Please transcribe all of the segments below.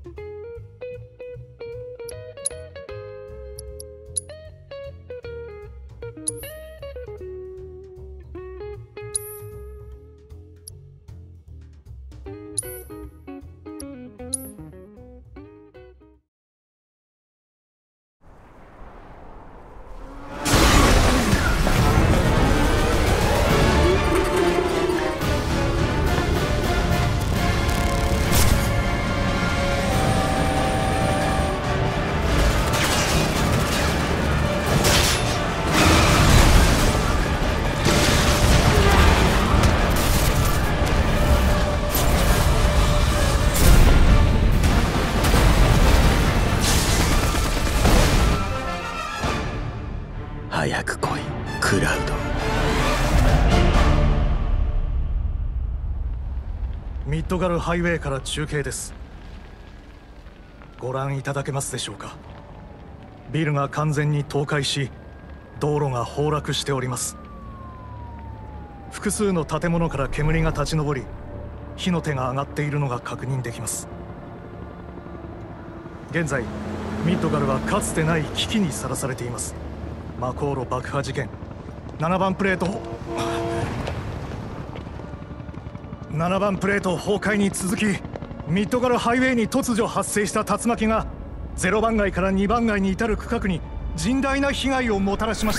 早く来い、クラウド。 ミッドガルハイウェイから中継です。ご覧いただけますでしょうか。ビルが完全に倒壊し、道路が崩落しております。複数の建物から煙が立ち上り、火の手が上がっているのが確認できます。現在ミッドガルはかつてない危機にさらされています。マコーロ爆破事件、7番プレート崩壊に続き、ミッドガルハイウェイに突如発生した竜巻が0番街から2番街に至る区画に甚大な被害をもたらしました。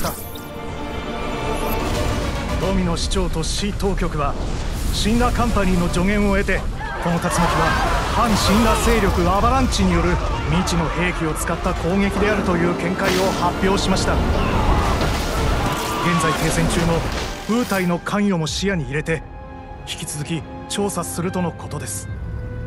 ドミノ市長と市当局はシンラカンパニーの助言を得て、この竜巻は反シンラ勢力アバランチによる未知の兵器を使った攻撃であるという見解を発表しました。現在停戦中の部隊の関与も視野に入れて引き続き調査するとのことです。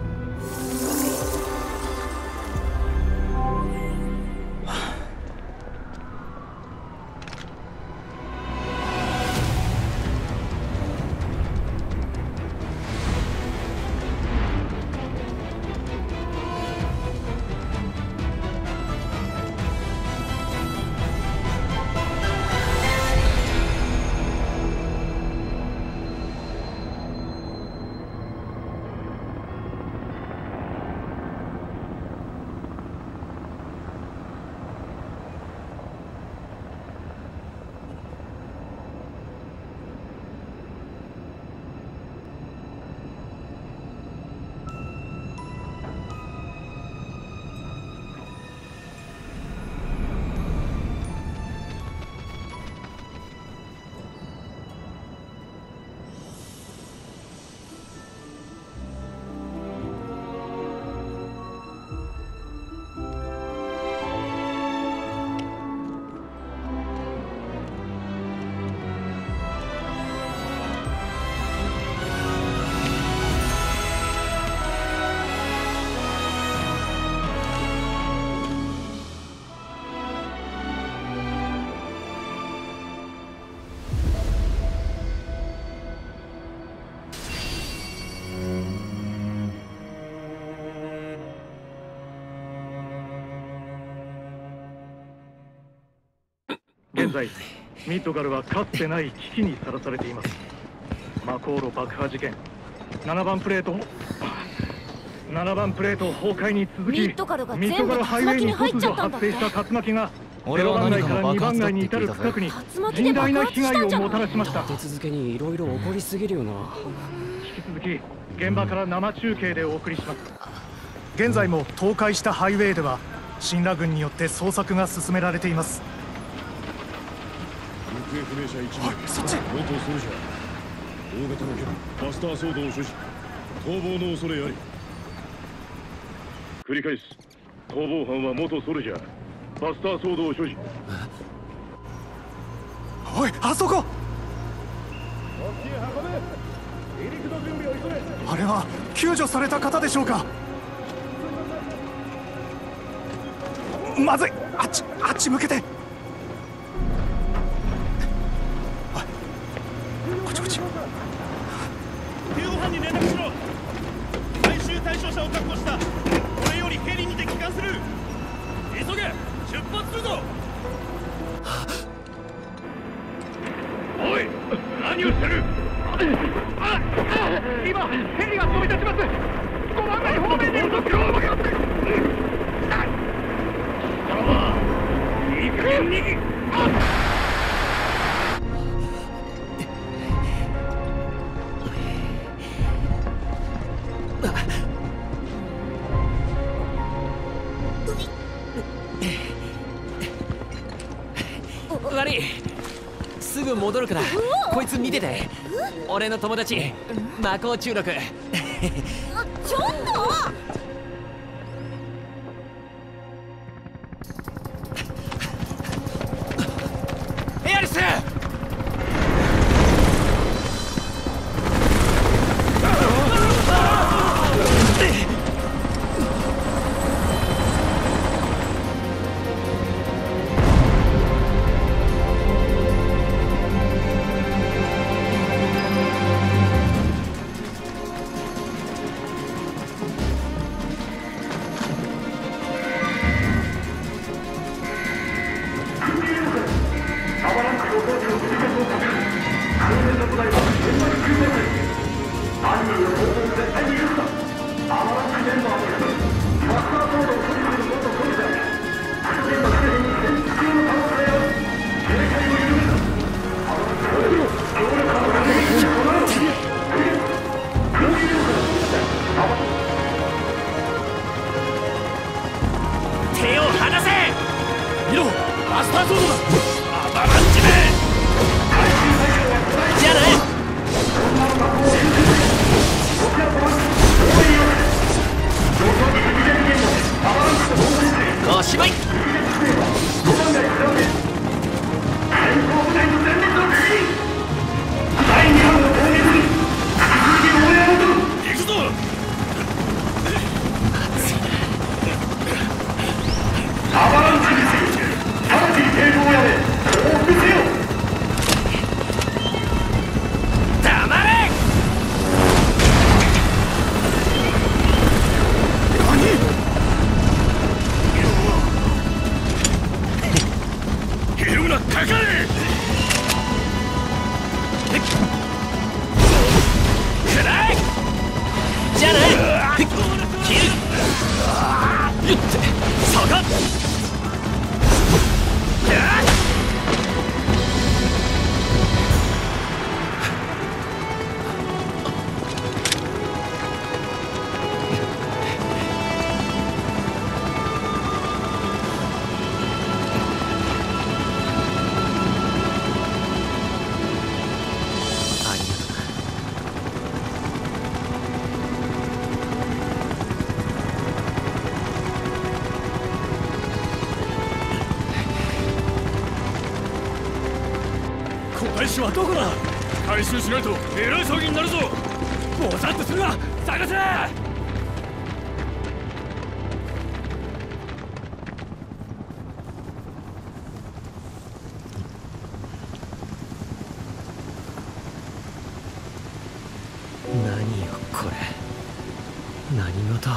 現在ミッドガルはかつてない危機にさらされています。マコーロ爆破事件、7番プレート崩壊に続き、ミッドガルハイウェイに突如発生した竜巻が0番街から2番街に至る区画に甚大な被害をもたらしました。 立て続けにいろいろ起こりすぎるよな。 引き続き現場から生中継でお送りします。現在も倒壊したハイウェイではシンラ軍によって捜索が進められています。 行方不明者1名、 そっち。 強盗ソルジャー、大型の剣、バスターソードを所持、逃亡の恐れあり。繰り返す。逃亡犯は元ソルジャー、バスターソードを所持。 おい、あそこ。あれは救助された方でしょうか。まずい、あっち向けて。 救護班に連絡しろ。回収対象者を確保した。これよりヘリにて帰還する。急げ、出発するぞ。 おい、何をしてる。 今ヘリが飛び立ちます。5番街方面に。 今日を任せて。 戻るからこいつ見てて。俺の友達魔法中毒。 ちょっとエアリス。手を離せ。見ろ、マスターソードだ。アバランチめ。じゃあね。おしまい。行くぞ。アバランチについて直ちに抵抗をやめ降伏せよ。黙れ。ヘルムナかかれ。くらい。じゃあな。切る。ゆってそこ。大使はどこだ。回収しないとえらい騒ぎになるぞ。ぼざっとするな。探せ。何よこれ。何事。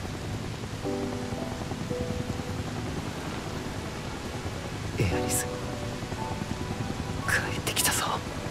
エアリス帰ってきたぞ。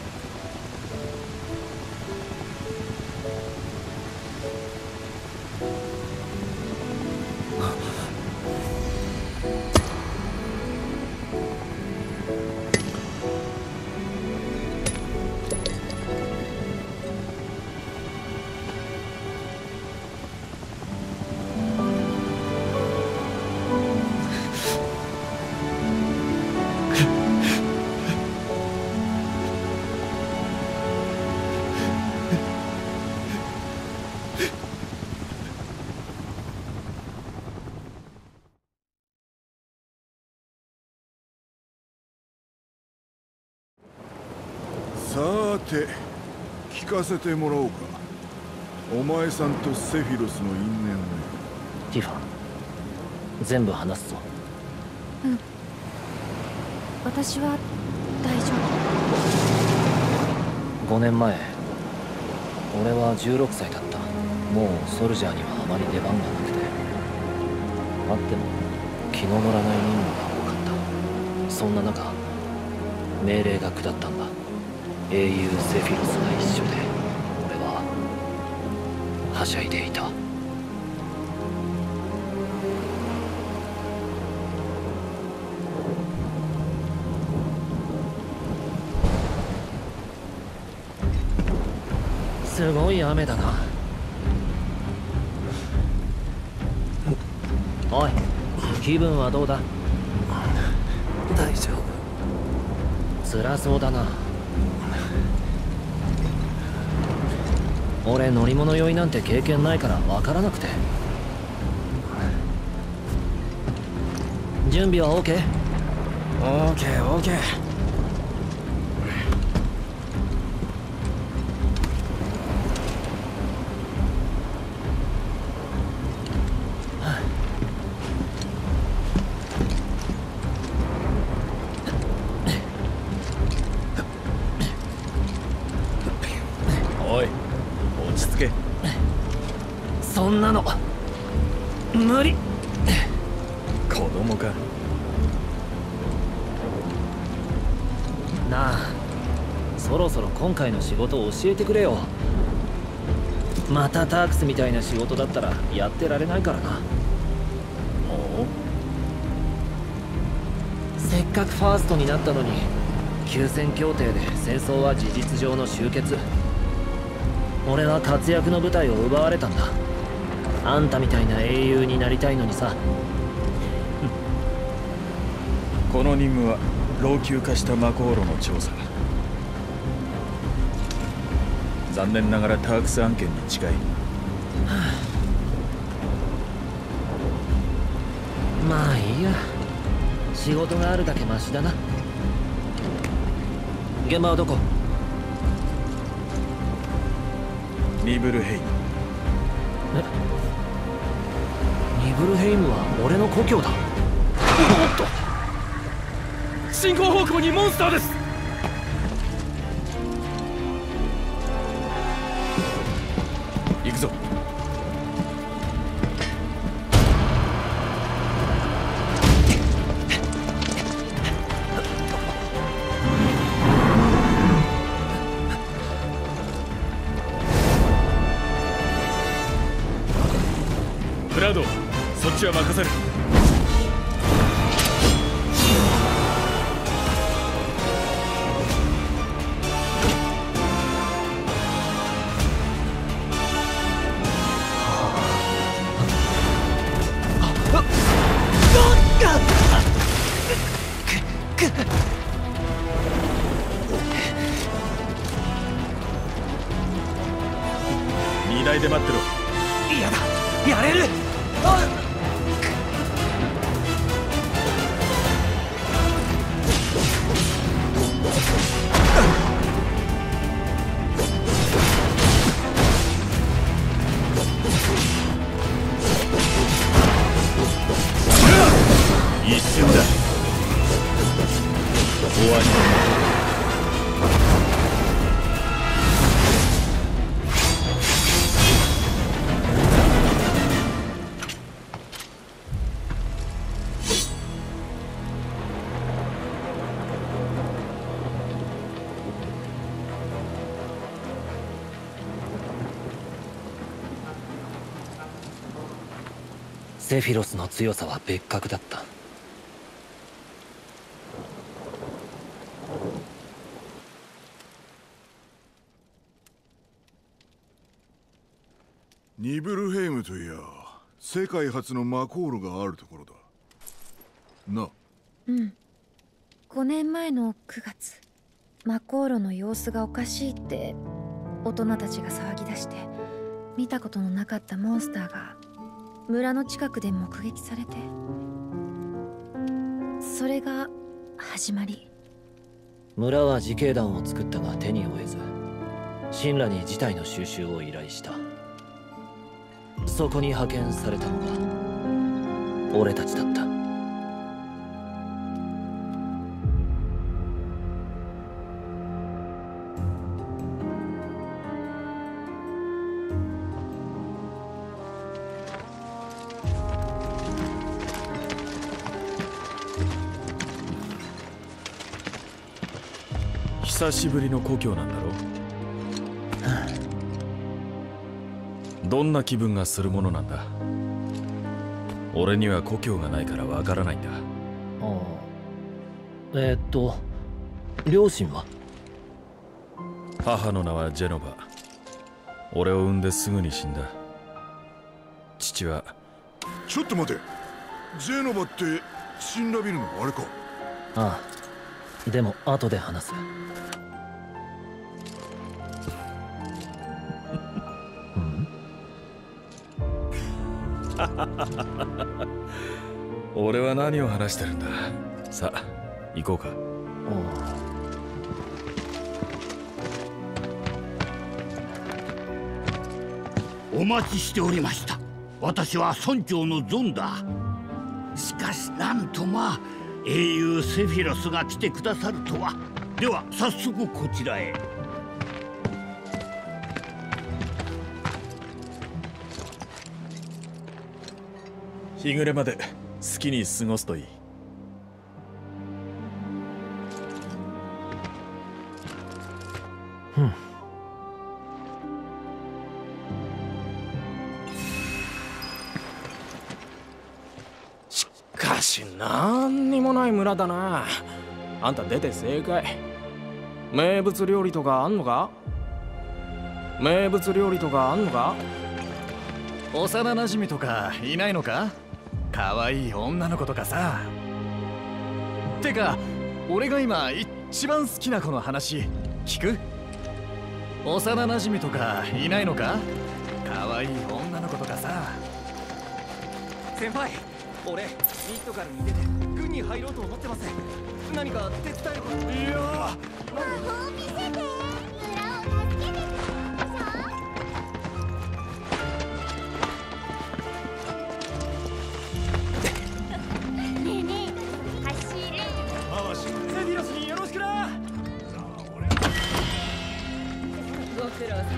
さーて聞かせてもらおうか。お前さんとセフィロスの因縁をね。 ティファ全部話すぞ。 うん、私は大丈夫。5年前俺は16歳だった。もうソルジャーにはあまり出番がなくて、あっても気の乗らない任務が多かった。そんな中命令が下ったんだ。英雄セフィロスが一緒で俺ははしゃいでいた。すごい雨だな。おい、気分はどうだ。大丈夫。辛そうだな。 俺乗り物酔いなんて経験ないから分からなくて。準備は OK？ OK。 おい、落ち着け。 そんなの無理。 子供か。 なあ、そろそろ今回の仕事を教えてくれよ。またタークスみたいな仕事だったらやってられないからな。せっかくファーストになったのに、休戦協定で戦争は事実上の終結。俺は活躍の舞台を奪われたんだ。あんたみたいな英雄になりたいのにさ。 この任務は老朽化したマコーロの調査。残念ながらタークス案件に近い。 まあいいや、仕事があるだけマシだな。現場はどこ？ ニブルヘイム。 ニブルヘイムは俺の故郷だ。おっと、 進行方向にモンスターです。 行くぞ。 クラウド、そっちは任せる。荷台で待ってろ。 嫌だ、やれる。 一瞬だ。終わりだ。 セフィロスの強さは別格だった。 ニブルヘイムといや世界初のマコールがあるところだな。 うん。5年前の9月、マコーロの様子がおかしいって大人たちが騒ぎ出して、見たことのなかったモンスターが村の近くで目撃されて、それが始まり。 村は自警団を作ったが手に負えず、神羅に事態の収拾を依頼した。そこに派遣されたのが俺たちだった。 久しぶりの故郷なんだろう。どんな気分がするものなんだ。俺には故郷がないからわからないんだ。 両親は？ 母の名はジェノバ。俺を産んですぐに死んだ。父は。 ちょっと待て、ジェノバってシンラビルのあれか？ ああ、でも後で話す。 俺は何を話してるんだ。さあ行こうか。 お待ちしておりました。私は村長のゾンだ。しかしなんとまあ英雄セフィロスが来てくださるとは。では早速こちらへ。 日暮れまで好きに過ごすといい。 しかしなんにもない村だな。あんた出て正解。名物料理とかあんのか？名物料理とかあんのか？ 幼なじみとかいないのか？可愛い女の子とかさ。てか俺が今一番好きな子の話聞く？幼なじみとかいないのか？可愛い女の子とかさ。 先輩、俺ミッドガルに出て軍に入ろうと思ってます。何か手伝える？いや魔法見せて。村を助けてくれるでしょ。ねえねえ、走れ。セフィロスによろしくな。ご苦労様です。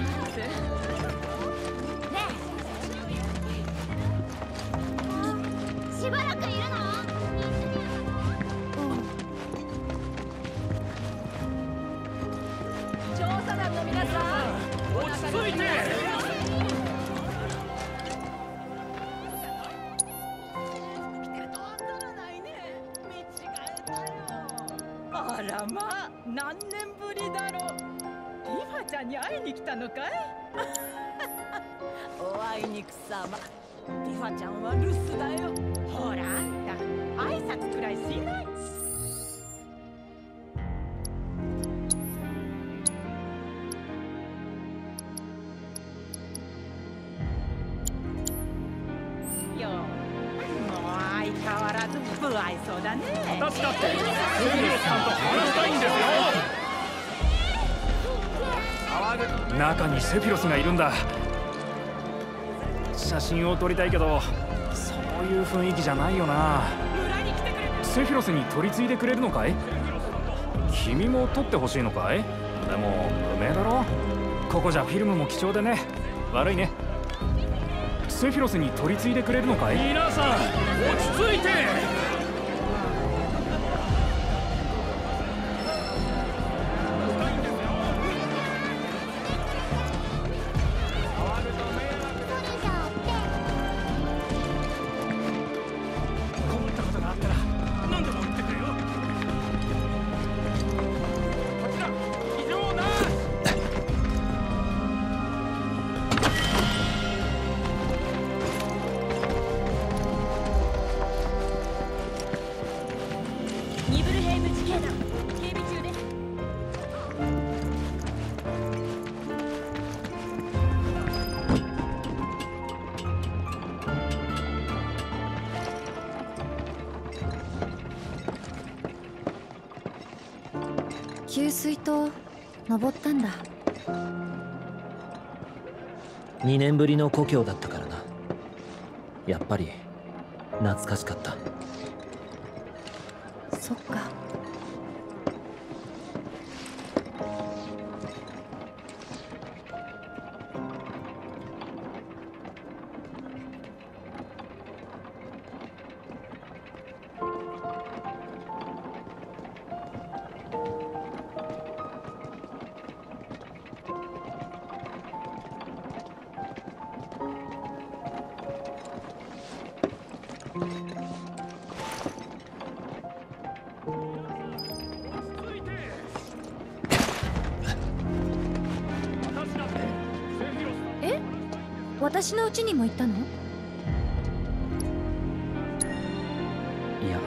しばらくいるの？調査団の皆さん、落ち着いて。 あらまあ、何年ぶりだろう。リファちゃんに会いに来たのかい？おあいにくさま。リファちゃんは留守だよ。ほらあんた、挨拶くらいしない。よ、もう相変わらず不愛想だね。 私だってセフィロスさんと話したいんですよ。 中にセフィロスがいるんだ。写真を撮りたいけどそういう雰囲気じゃないよな。セフィロスに取り次いでくれるのかい？君も撮ってほしいのかい？でも無名だろ。ここじゃフィルムも貴重でね。悪いね。セフィロスに取り次いでくれるのかい？ 皆さん落ち着いて。 給水塔登ったんだ。 2年ぶりの故郷だったからな。やっぱり懐かしかった。 そっか。私の家にも行ったの？ いや。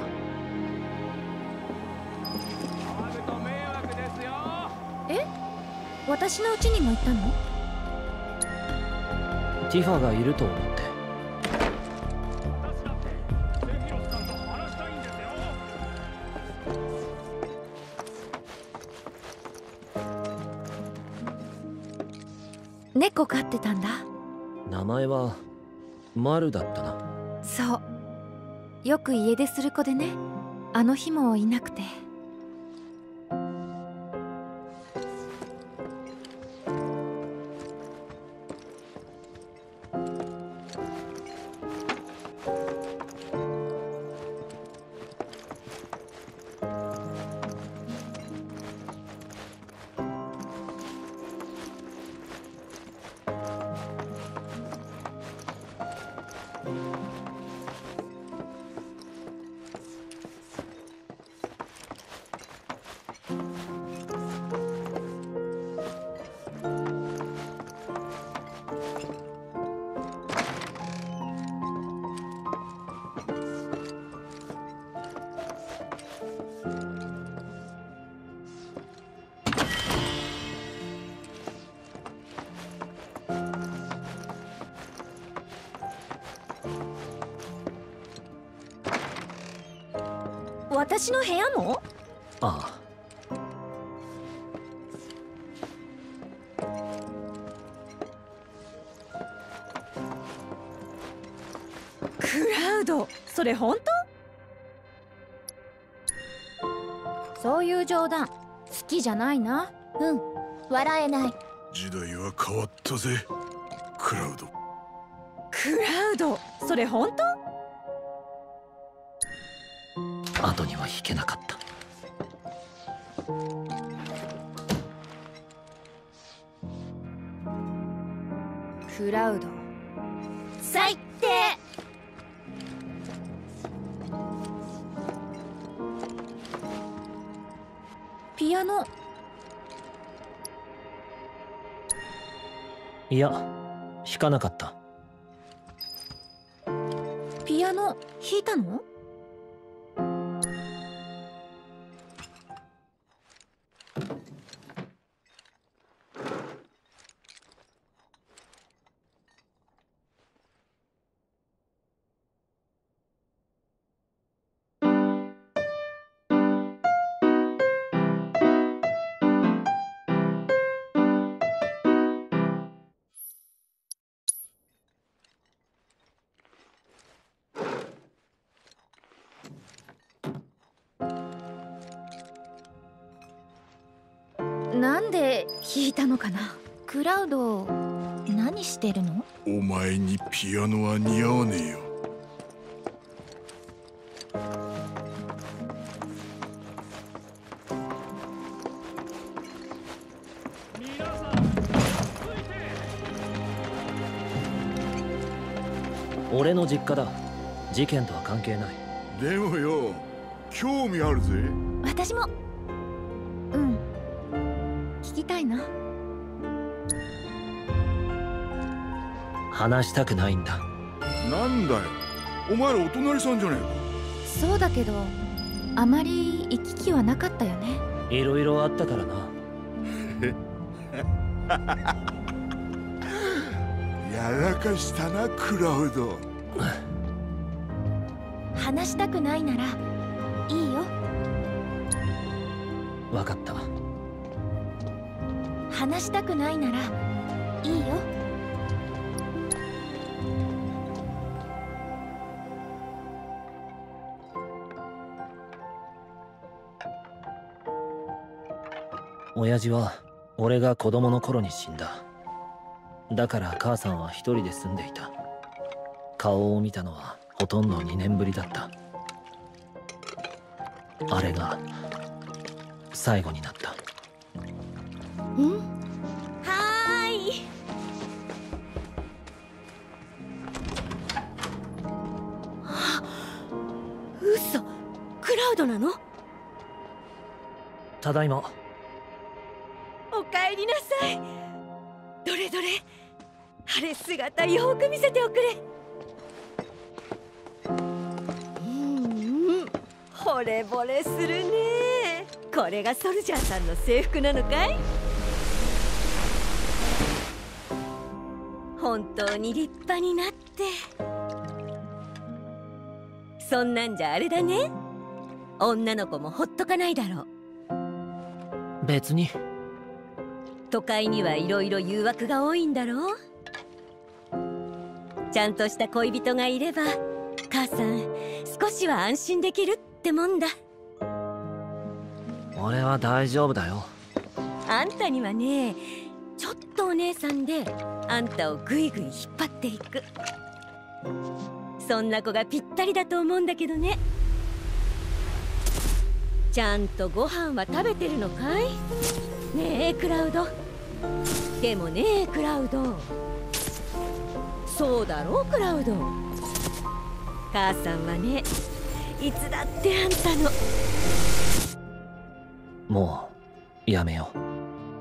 え？私の家にも行ったの？ ティファがいると思って。 猫飼ってたんだ。 名前はマルだったな。 そう。よく家出する子でね。あの日もいなくて。 私の部屋も？ ああ。 クラウド、それ本当？ そういう冗談好きじゃないな。 うん、笑えない。 時代は変わったぜ、クラウド。 クラウド、それ本当？ 後には引けなかった。 クラウド、 最低。 ピアノ。 いや、弾かなかった。 ピアノ弾いたの？なんで弾いたのかな。 クラウド、何してるの？ お前にピアノは似合わねえよ。 俺の実家だ。事件とは関係ない。 でもよ、興味あるぜ。 私も。 うん、聞きたいな。 話したくないんだ。 なんだよ、お前らお隣さんじゃねえか。 そうだけど、あまり行き来はなかったよね。 いろいろあったからな。 やらかしたな、クラウド。 話したくないならいいよ。 わかった。 話したくないならいいよ。 親父は俺が子供の頃に死んだ。だから母さんは一人で住んでいた。顔を見たのはほとんど2年ぶりだった。あれが最後になった。 ん？はーい。あ、嘘。クラウドなの？ ただいま。 おかえりなさい。どれどれ、晴れ姿よく見せておくれ。惚れ惚れするね。これがソルジャーさんの制服なのかい？本当に立派になって。そんなんじゃあれだね、女の子もほっとかないだろう。 別に。 都会にはいろいろ誘惑が多いんだろう。ちゃんとした恋人がいれば母さん少しは安心できるってもんだ。 俺は大丈夫だよ。 あんたにはね、ちょっとお姉さんであんたをぐいぐい引っ張っていく、そんな子がぴったりだと思うんだけどね。ちゃんとご飯は食べてるのかい？ねえクラウド。でもねえクラウド、そうだろうクラウド。母さんはね、いつだってあんたの。 もうやめよう。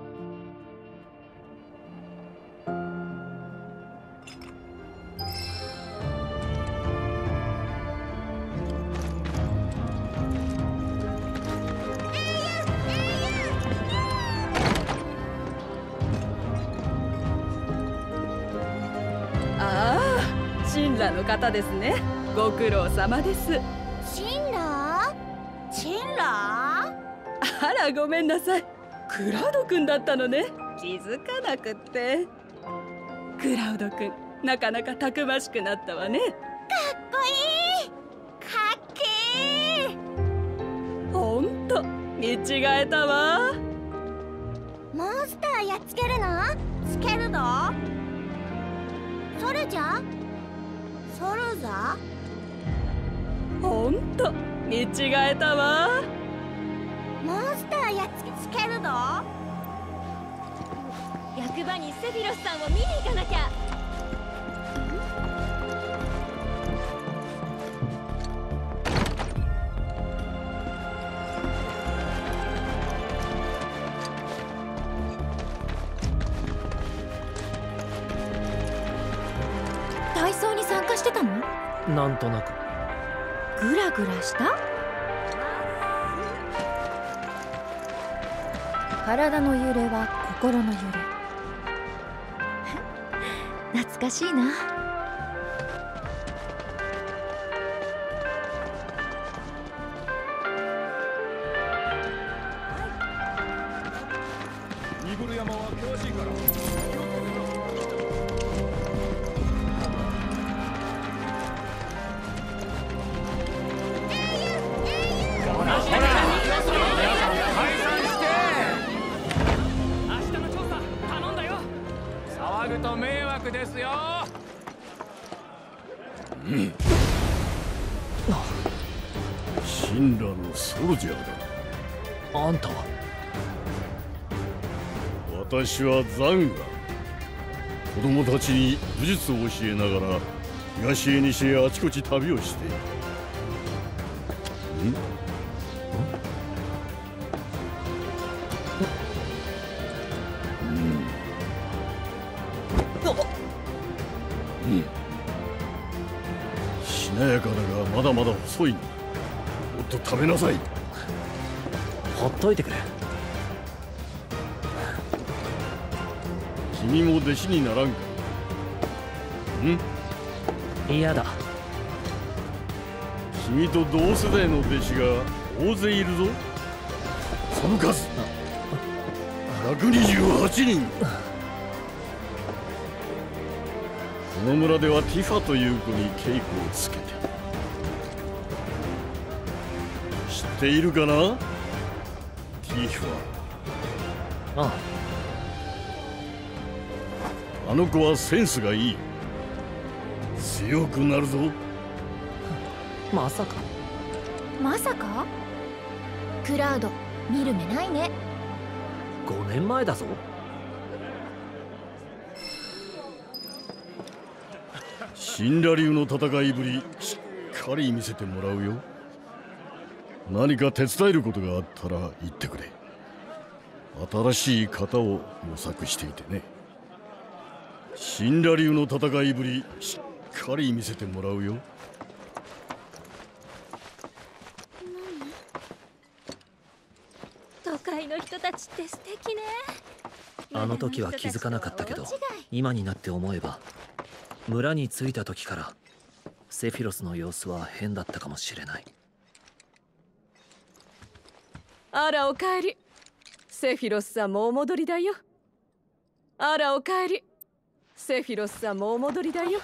神羅の方ですね。ご苦労様です。 神羅？神羅？ あらごめんなさい。クラウドくんだったのね。気づかなくって。クラウドくん、なかなかたくましくなったわね。 かっこいい。かっけー。 ほんと見違えたわ。 モンスターやっつけるの？つけるの？ソルジャー？ソルザー？ ほんと見違えたわ。 モンスターやっつけるの？役場にセフィロスさんを見に行かなきゃ。 体操に参加してたの？ なんとなく。 グラグラした？体の揺れは心の揺れ。懐かしいな。 ニゴル山は詳しいから。 騒ぐと迷惑ですよ。 神羅のソルジャーだ。 あんたは？ 私はザンガ。子供たちに武術を教えながら東へ西へあちこち旅をしている。しなやかだがまだまだ細いの。もっと食べなさい。 ほっといてくれ。 君も弟子にならんか？ 嫌だ。 君と同世代の弟子が大勢いるぞ。その数128人。この村ではティファという子に稽古をつけて。知っているかな？ティファ。 ああの子はセンスがいい。強くなるぞ。 まさか。 まさか？クラウド、見る目ないね。 5年前だぞ。 神羅流の戦いぶりしっかり見せてもらうよ。何か手伝えることがあったら言ってくれ。新しい型を模索していてね。神羅流の戦いぶりしっかり見せてもらうよ。 都会の人たちって素敵ね。 あの時は気づかなかったけど、今になって思えば村に着いた時からセフィロスの様子は変だったかもしれない。 あらおかえり。セフィロスさんもお戻りだよ。 あら、おかえり。セフィロスさんもお戻りだよ。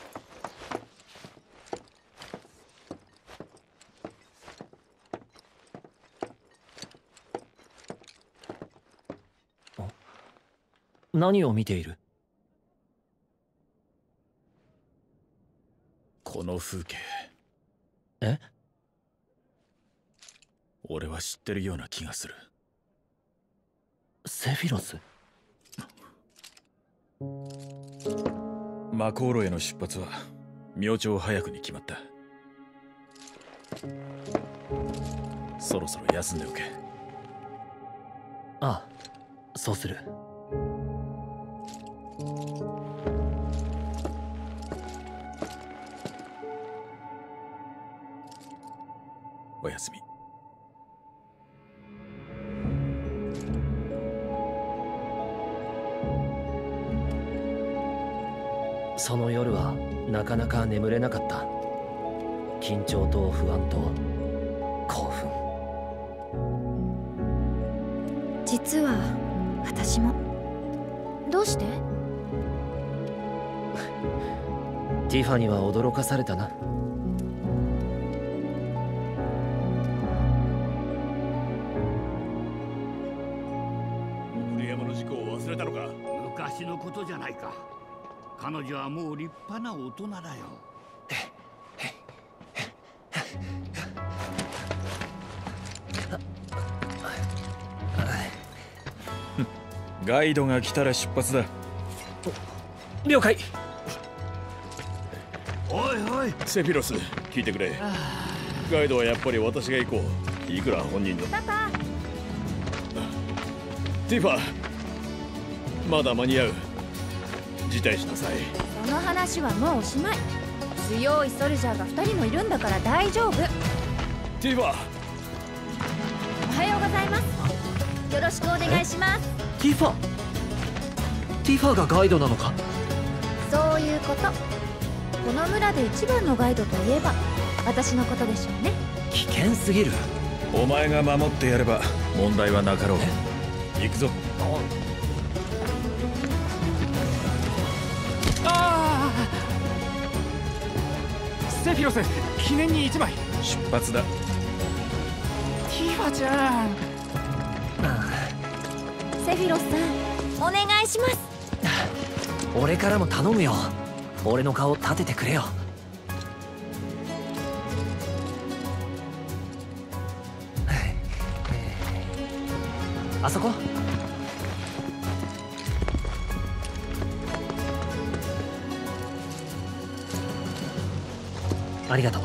何を見ている？ この風景。 え？ 俺は知ってるような気がする。 セフィロス？ マコーロへの出発は明朝早くに決まった。そろそろ休んでおけ。 ああ、そうする。 おやすみ。 その夜はなかなか眠れなかった。緊張と不安と興奮。 実は私も。どうして？ ティファには驚かされたな。 古山の事故を忘れたのか？ 昔のことじゃないか。彼女はもう立派な大人だよ。 ガイドが来たら出発だ。 了解。 おいおい、セフィロス、聞いてくれ。ガイドはやっぱり私が行こう。いくら本人の。 パパ。 ティファ、まだ間に合う。辞退しなさい。 その話はもうおしまい。強いソルジャーが2人もいるんだから大丈夫。 ティファ。 おはようございます。よろしくお願いします。 ティファがガイドなのか？ そういうこと。この村で一番のガイドといえば私のことでしょうね。 危険すぎる。 お前が守ってやれば問題はなかろう。行くぞ。 ああ、セフィロス、記念に1枚。 出発だ。 ティファちゃん。 セフィロスさん、お願いします。 俺からも頼むよ。俺の顔立ててくれよ。あそこ。ありがとう。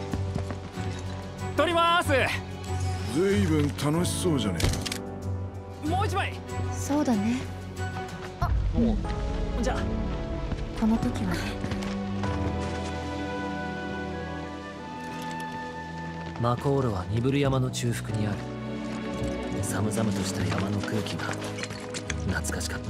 取ります。 ずいぶん楽しそうじゃねえか。 もう1枚。 そうだね。あ、 じゃあこの時はね。 マコーロはニブル山の中腹にある。寒々とした山の空気が懐かしかった。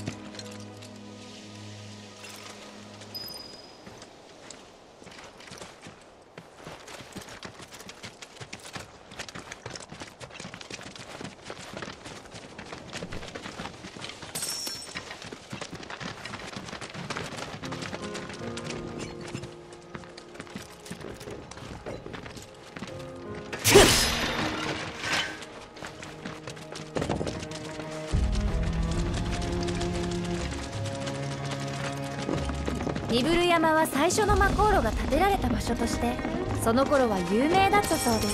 ニブル山は最初の魔航路が建てられた場所としてその頃は有名だったそうです。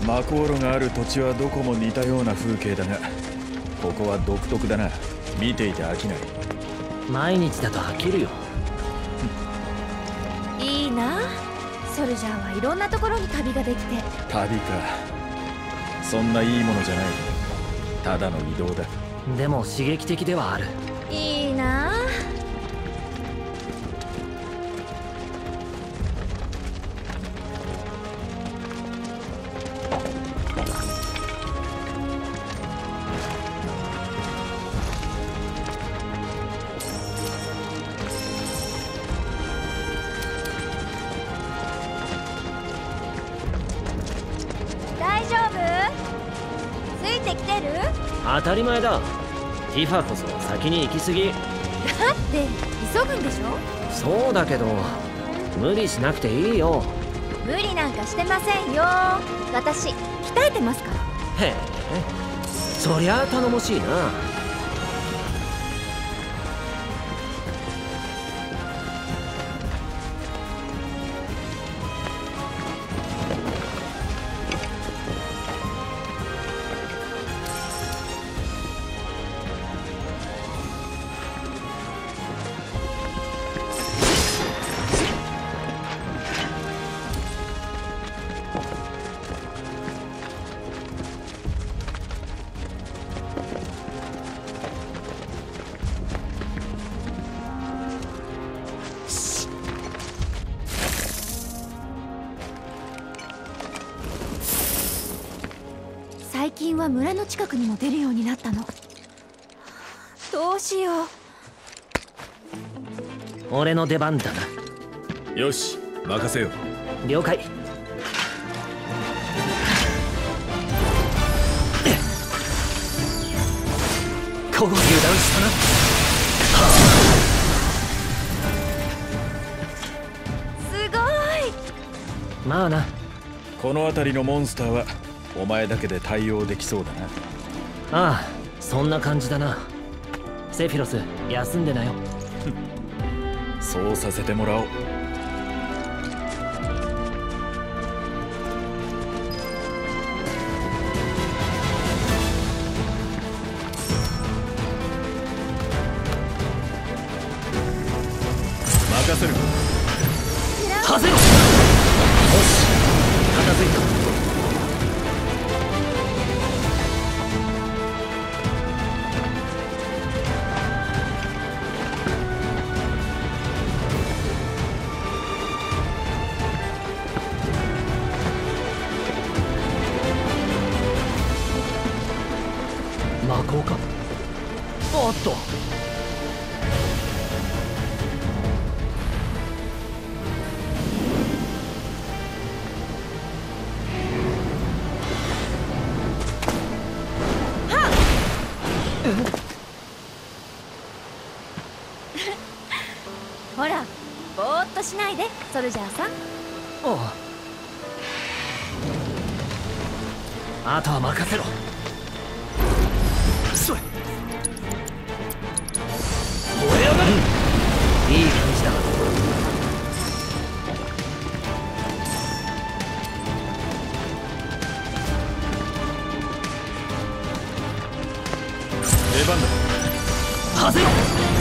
魔航路がある土地はどこも似たような風景だが、ここは独特だな。見ていて飽きない。 毎日だと飽きるよ。 いいな。ソルジャーはいろんなところに旅ができて。 旅か。そんないいものじゃない。ただの移動だ。 でも刺激的ではある。 いいな。 当たり前だ。ティファこそ先に行き過ぎ。 って急ぐんでしょ。 そうだけど無理しなくていいよ。 無理なんかしてませんよ。私鍛えてますから。 へえ、そりゃあ頼もしいな。 最近は村の近くにも出るようになったの。どうしよう。俺の出番だな。 よし、任せよう。了解。ここ油断したな。 すごい。 まあな。 この辺りのモンスターはお前だけで対応できそうだな。 ああ、そんな感じだな。セフィロス、休んでなよ。 そうさせてもらおう。任せる。 はぜろ。よし、片付いた。魔法か。おっと。 ほら、ぼーっとしないで、ソルジャーさん。 おう。あとは任せろ。それ。燃え上がる。いい感じだ。 出番だ。 はぜろ。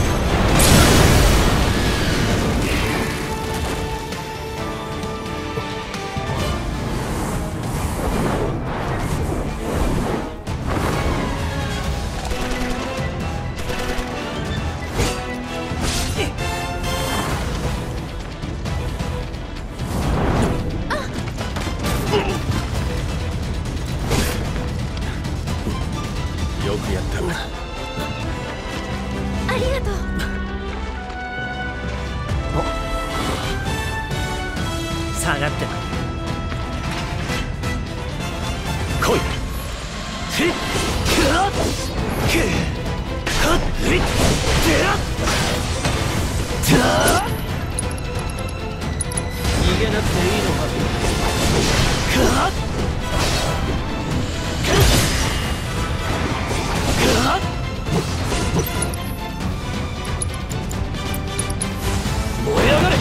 よくやった。 ありがとう。 下がってな。来い。ふっくらっくはっふいでらった逃げなくていいのか。くはっ燃え上がれ。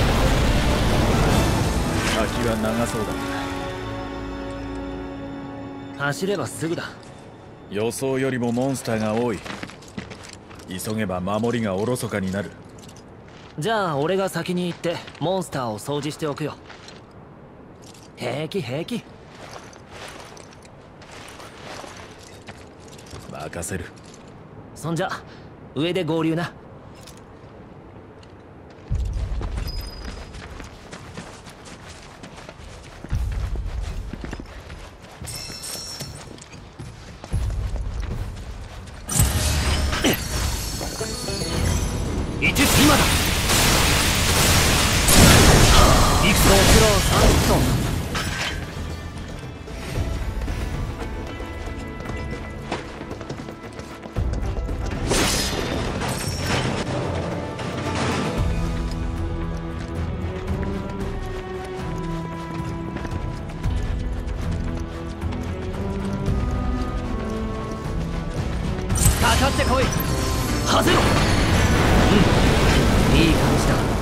先は長そうだ。 走ればすぐだ。 予想よりもモンスターが多い。急げば守りがおろそかになる。 じゃあ俺が先に行ってモンスターを掃除しておくよ。平気平気。 任せる。 そんじゃ上で合流な。いて今だ。行くぞ苦労さんと。 ってこい。はぜろ。いい感じだ。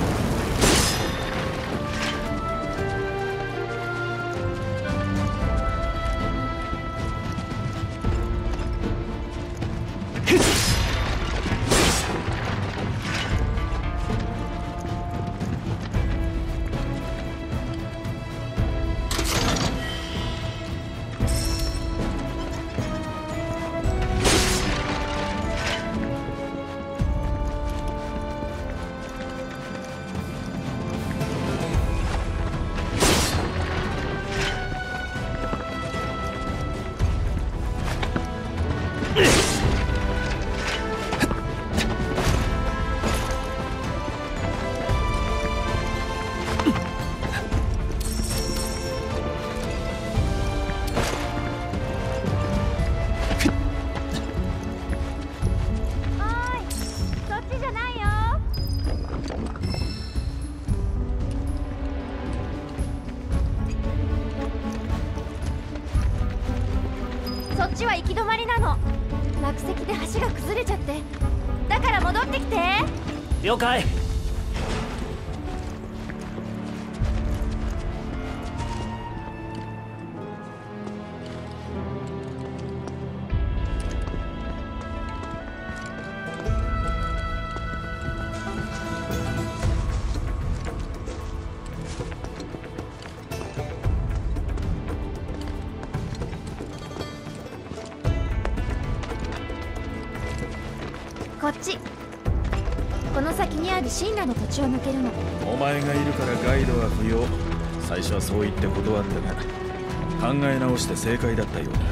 そっちは行き止まりなの。落石で橋が崩れちゃって。だから戻ってきて。 了解。 こっち。この先にあるシンラの土地を抜けるの。 お前がいるからガイドは不要。最初はそう言って断ったが、考え直して正解だったよう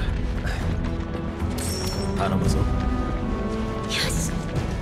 だ。頼むぞ。よし。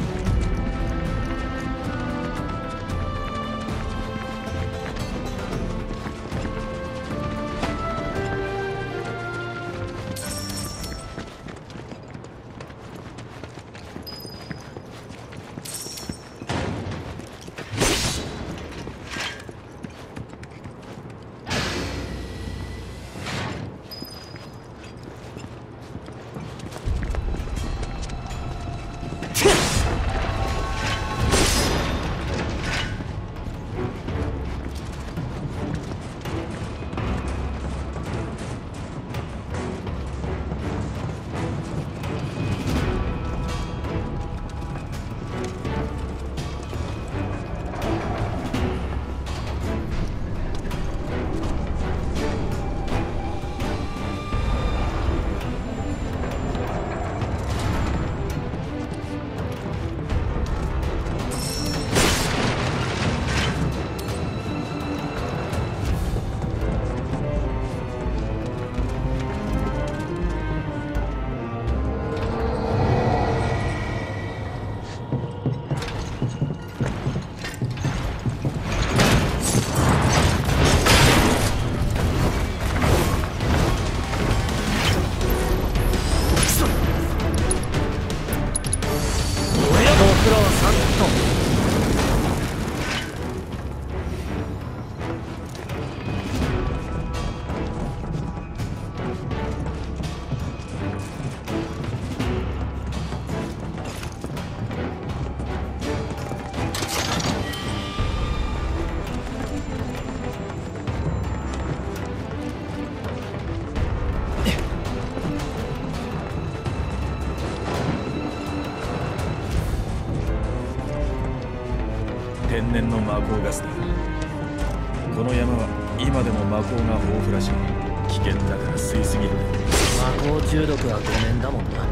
天然の魔鋼ガスだ。この山は今でも魔鋼が豊富らしい。危険だから吸いすぎる。 魔鋼中毒はごめんだもんな。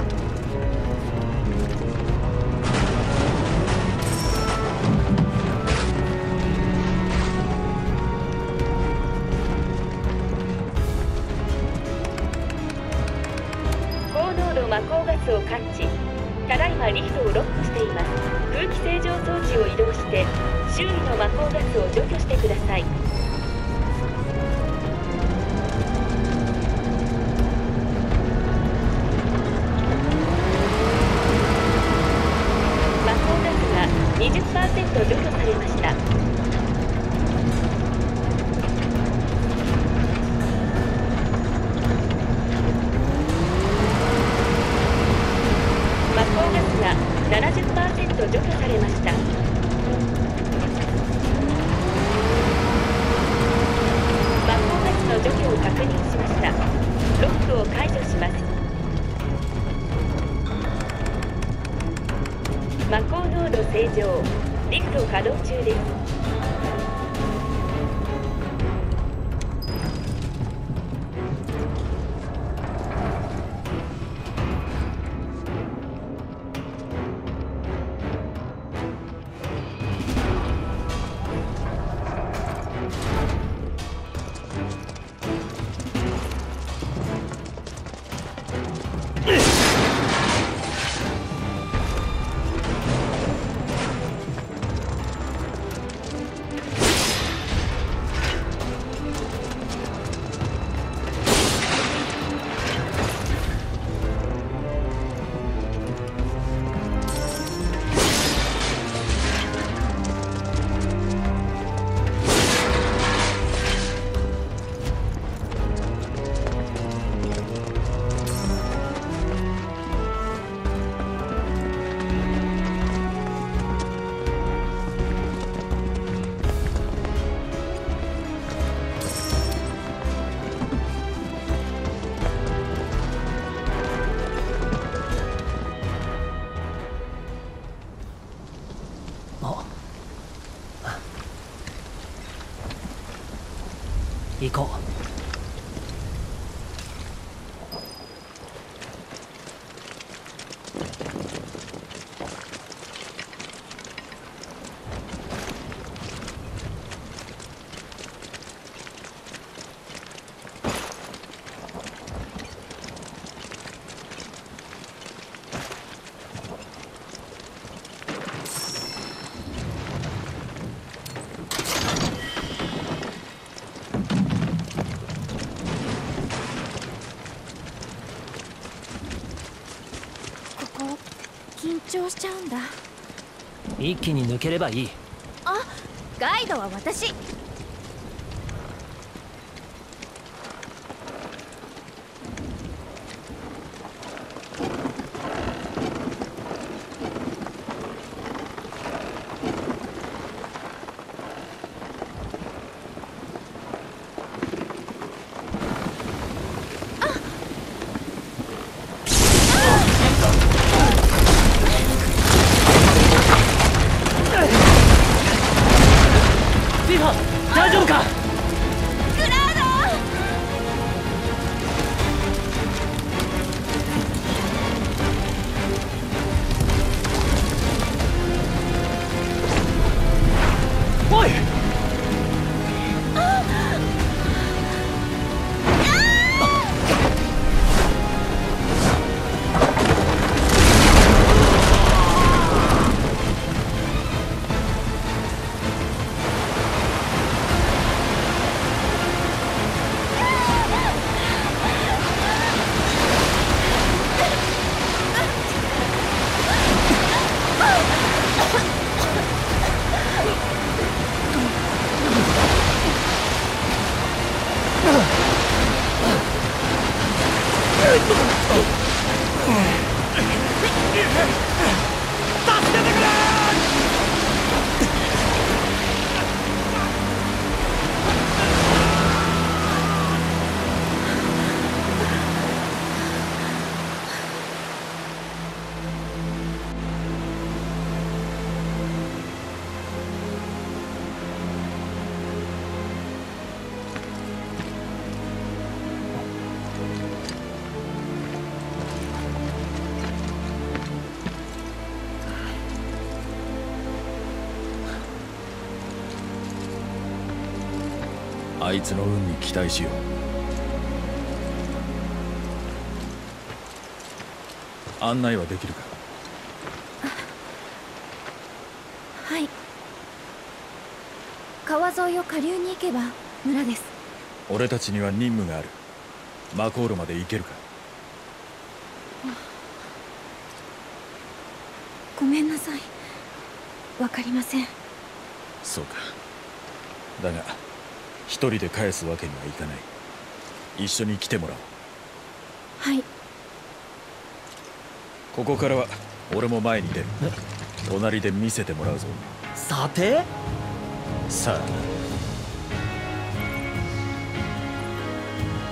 高濃度魔鋼ガスを感知。ただいまリフトをロックしています。空気清浄装置を移動して周囲の魔鋼ガスを除去してください。魔鋼ガスが 20% 除去されました。魔鋼ガスが確認しました。ロックを解除します。魔法濃度正常。リフト稼働中です。 行こう。 緊張しちゃうんだ。 一気に抜ければいい。 あ、ガイドは私。 大丈夫か？ クラウド！おい！ あいつの運に期待しよう。案内はできるか？ はい。川沿いを下流に行けば村です。 俺たちには任務がある。マコールまで行けるか？ ごめんなさい。わかりません。 そうか。だが一人で返すわけにはいかない。一緒に来てもらおう。 はい。 ここからは俺も前に出る。隣で見せてもらうぞ。 さてさあ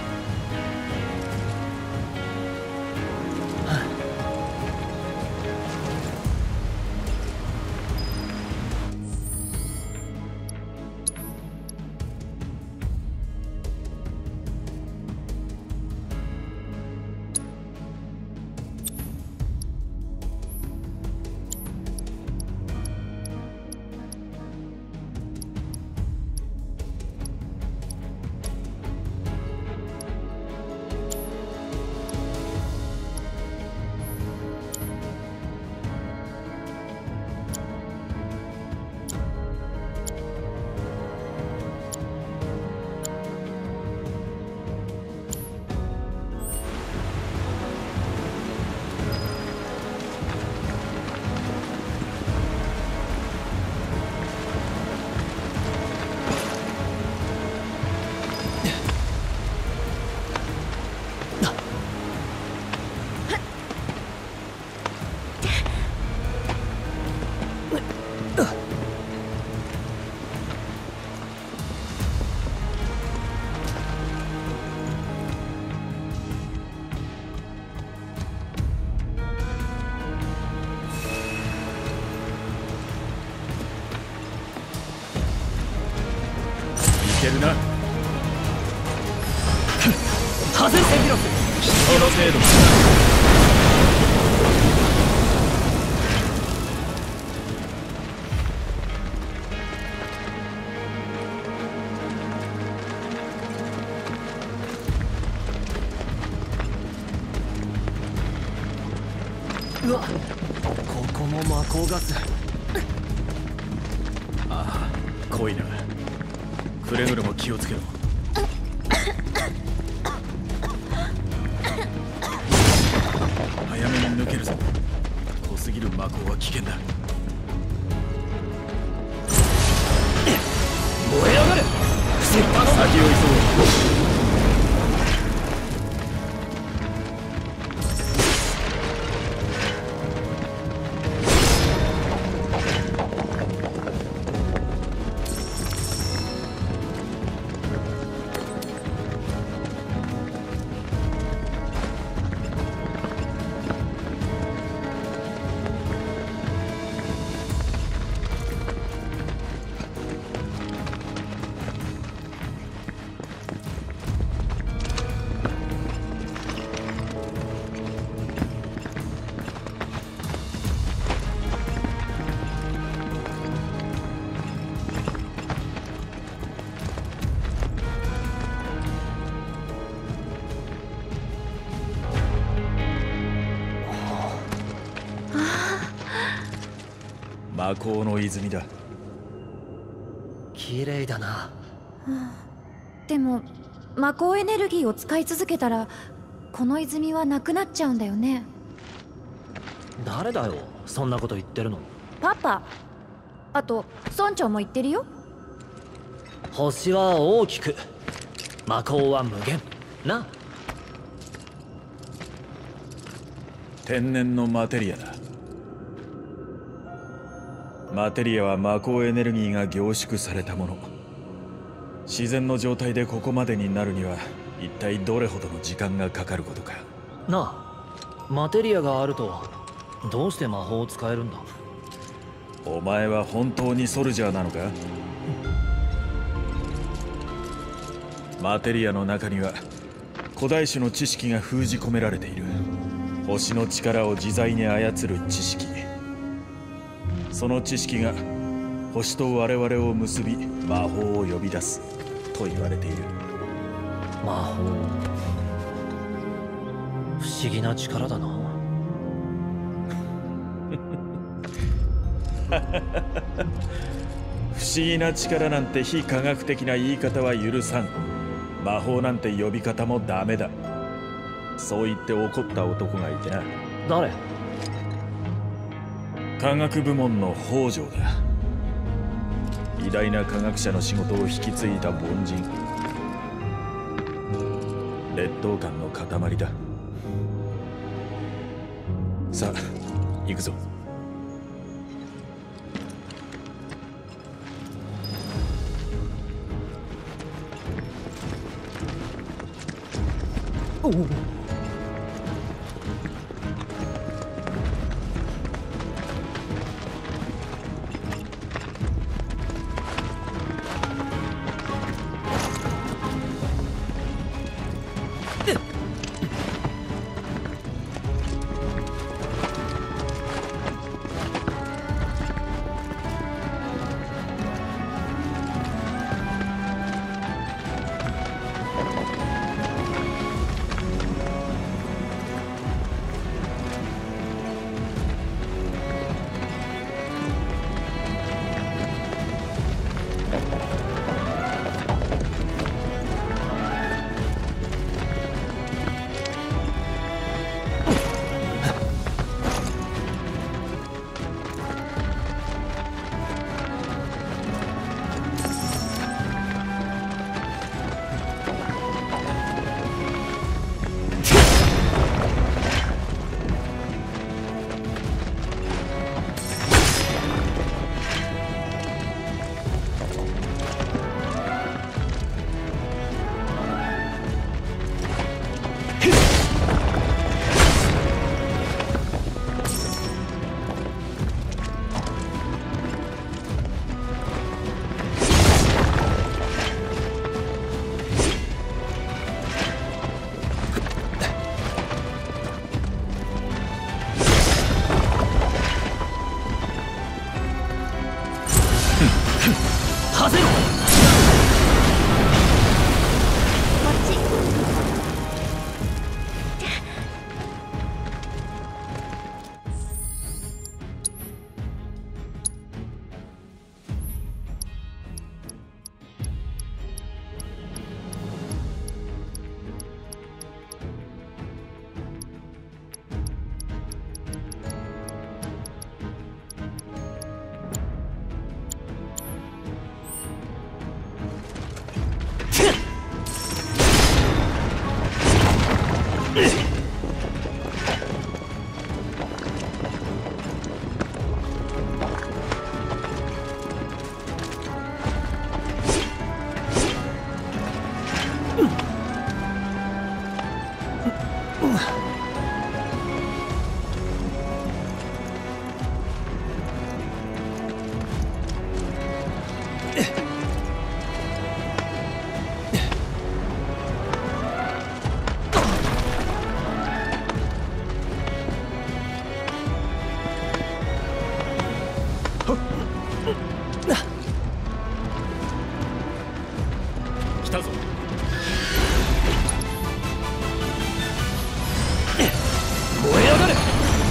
るな。 ハゼセフィロス、 人の程度うわ、ここも魔法ガス。 ああ、濃いな。くれぐれも気をつけろ。早めに抜けるぞ。濃すぎる魔法は危険だ。 燃え上がる。 先を急ごう。魔法の泉だ。 綺麗だな。 でも魔法エネルギーを使い続けたらこの泉はなくなっちゃうんだよね。 誰だよ、そんなこと言ってるの。 パパ、あと村長も言ってるよ。 星は大きく、魔法は無限な。 天然のマテリアだ。マテリアは魔法エネルギーが凝縮されたもの。自然の状態でここまでになるには一体どれほどの時間がかかることか。 なあ、マテリアがあるとどうして魔法を使えるんだ。 お前は本当にソルジャーなのか？マテリアの中には古代種の知識が封じ込められている。星の力を自在に操る知識。その知識が星と我々を結び魔法を呼び出すと言われている。 魔法、不思議な力だな。 不思議な力なんて非科学的な言い方は許さん。魔法なんて呼び方もダメだ。そう言って怒った男がいてな。 誰？ 科学部門の北条だ。偉大な科学者の仕事を引き継いだ凡人。劣等感の塊だ。さあ行くぞ。 おお。 来たぞ。燃え上がれ。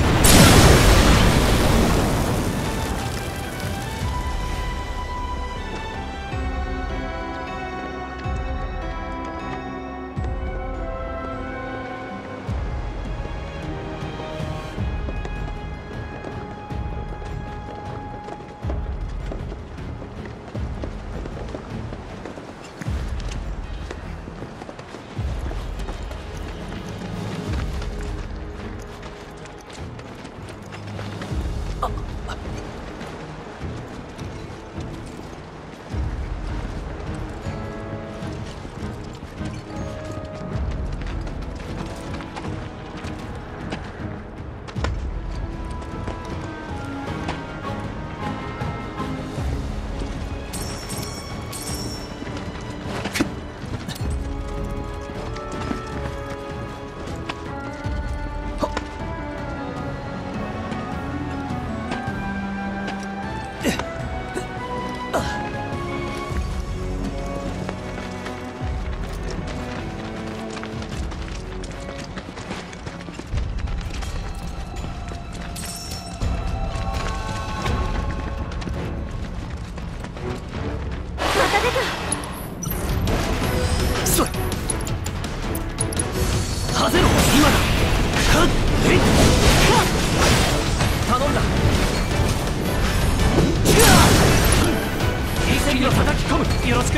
よろしく。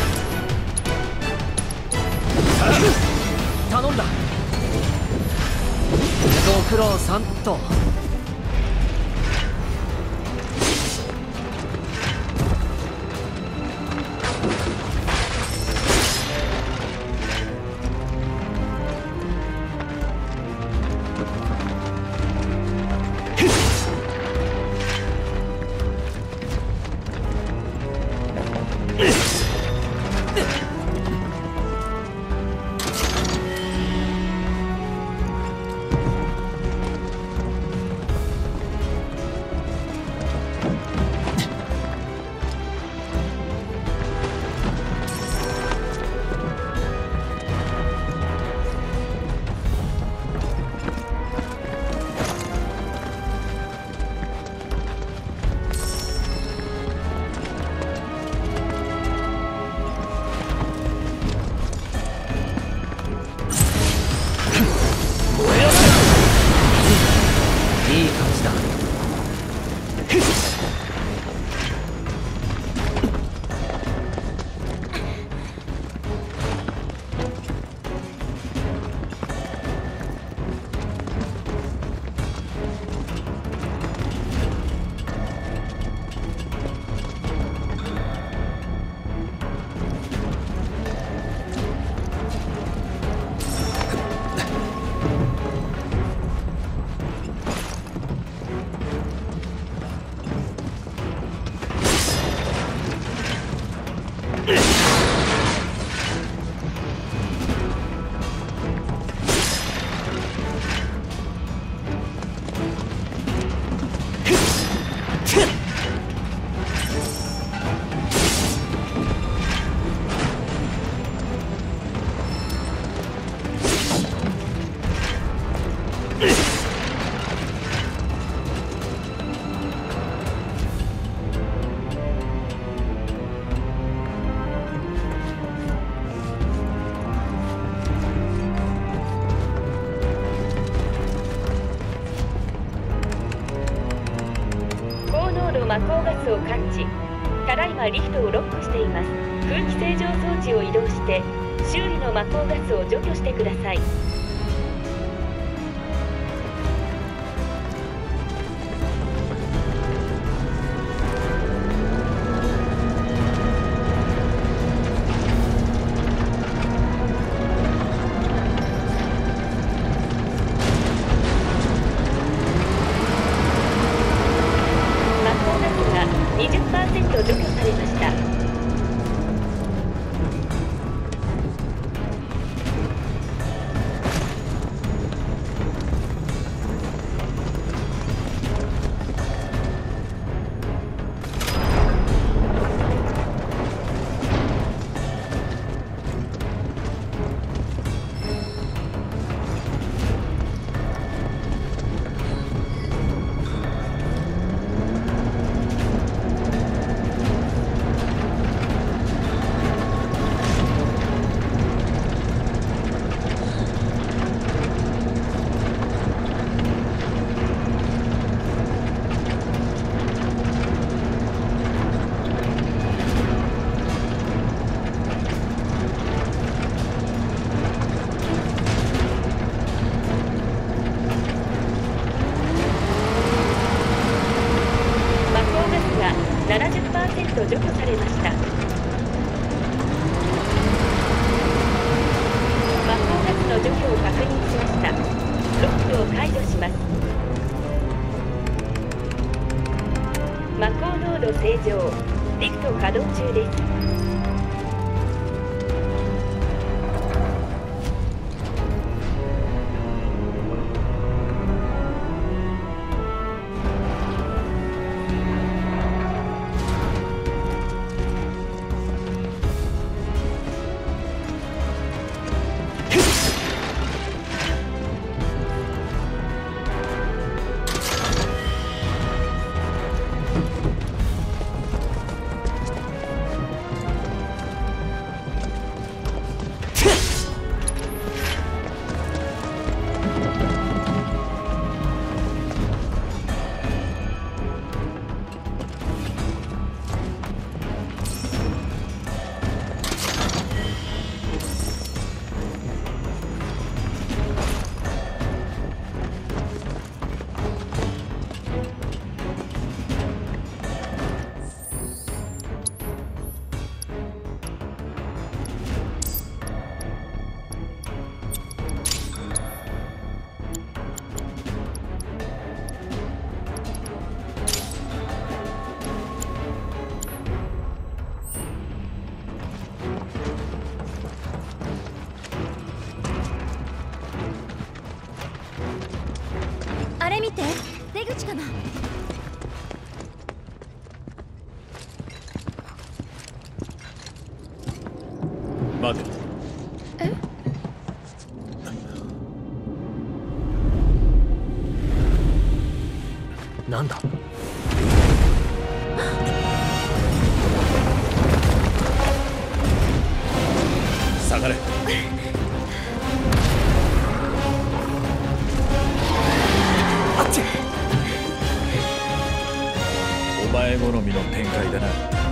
頼んだ。ご苦労さんと。 魔法ガスを感知。ただいまリフトをロックしています。空気清浄装置を移動して周囲の魔法ガスを除去してください。 正常。リフト稼働中です。 あれ見て、出口かな。 待て。 え？ なんだ？ 下がれ。 あっち。 お前好みの展開だな。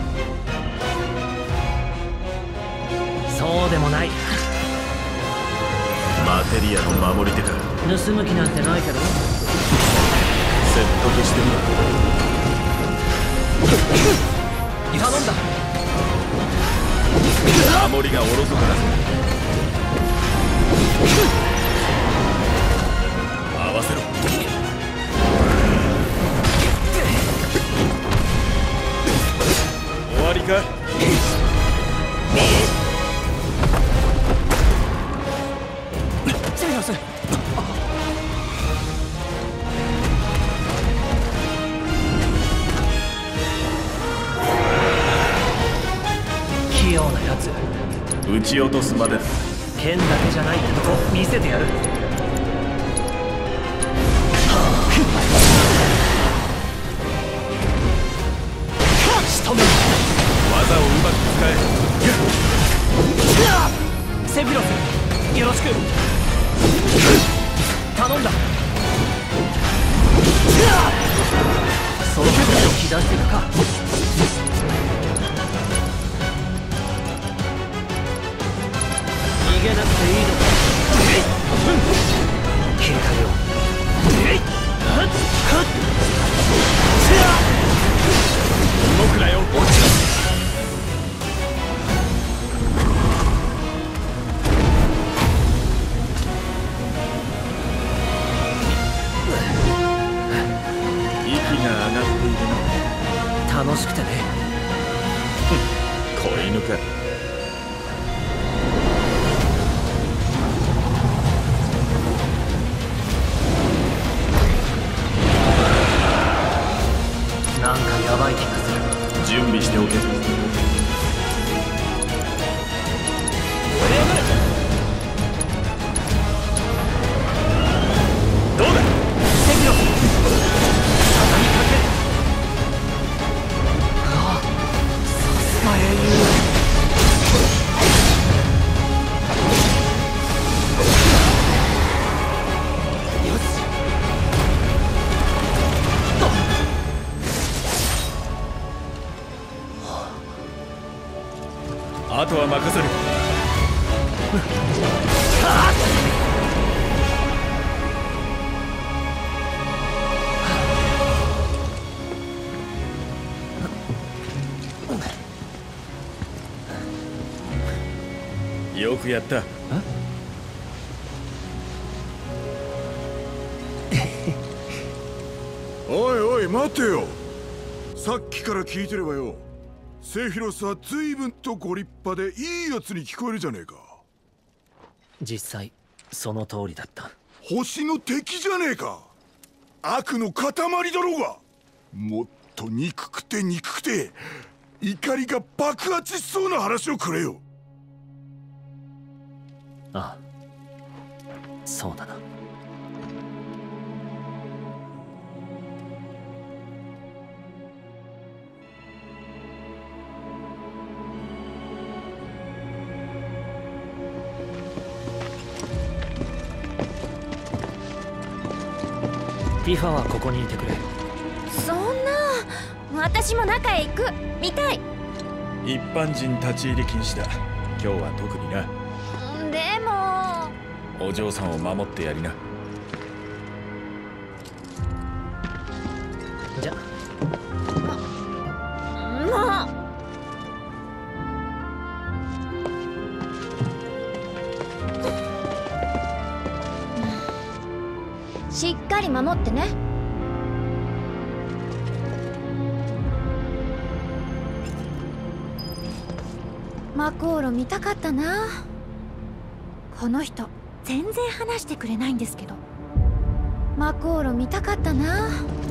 そうでもない。 マテリアの守り手か。 盗む気なんてないけど。 説得してみろ。 頼んだ。 守りがおろそかだぞ。合わせろ。終わりか。 セイラス。器用なやつ。 撃ち落とすまでだ。 剣だけじゃないってとこ見せてやる。仕留める。 技をうまく使え。セフィロス、よろしく。頼んだ。その手で引き出していくか。逃げなくていいのか。切り替えよう。 動くなよ。落ちろ。息が上がっているな。楽しくてね。 子犬か。 なんかヤバい気がする。 準備しておけ。どうだ。 セフィロス、畳みかける。ああ、さすが英雄。 あとは任せる。よくやった。 おいおい待てよ。 さっきから聞いてればよ、セフィロスは随分とご立派でいいやつに聞こえるじゃねえか。 実際その通りだった。 星の敵じゃねえか。悪の塊だろうが。もっと憎くて憎くて怒りが爆発しそうな話をくれよ。 ああ、そうだな。ティファはここにいてくれ。 そんな、私も中へ行く。見たい。 一般人立ち入り禁止だ。今日は特にな。 でもお嬢さんを守ってやりな。 じゃもうしっかり守ってね。マコーロ見たかったな。この人全然話してくれないんですけど。マコーロ見たかったな。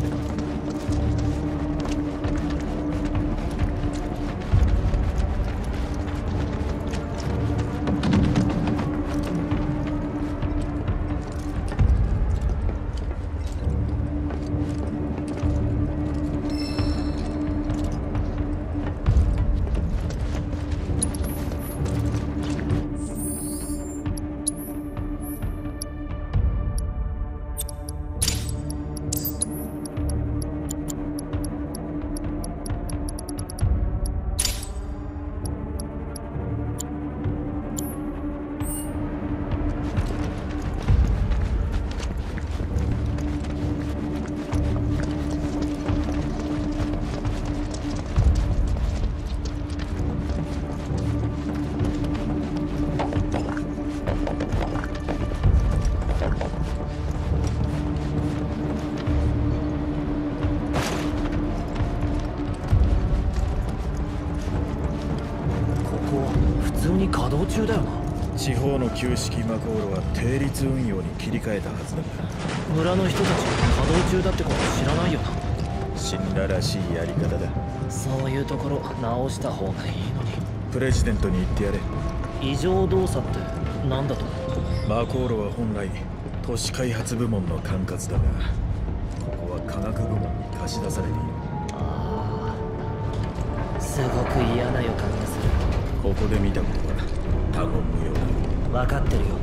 中だよな。 地方の旧式マコーロは定律運用に切り替えたはずだが、 村の人たち稼働中だってこと知らないよな。 死んだらしいやり方だ。 そういうところ直した方がいいのに。 プレジデントに言ってやれ。 異常動作って何だと。 マコーロは本来都市開発部門の管轄だが、ここは科学部門に貸し出されている。 ああ、すごく嫌な予感がする。 ここで見たことは他言無用だ。 分かってるよ。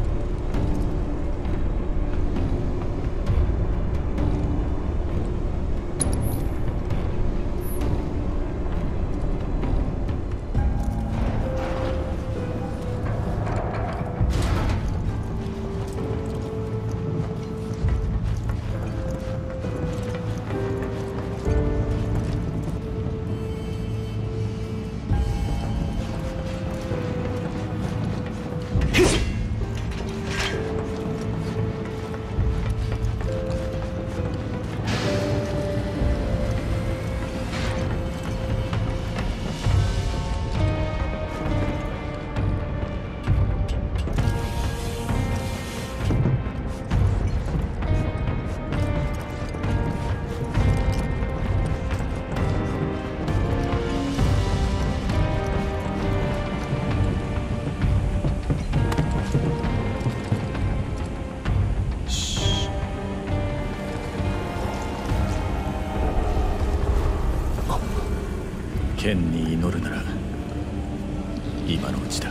剣に祈るなら今のうちだ。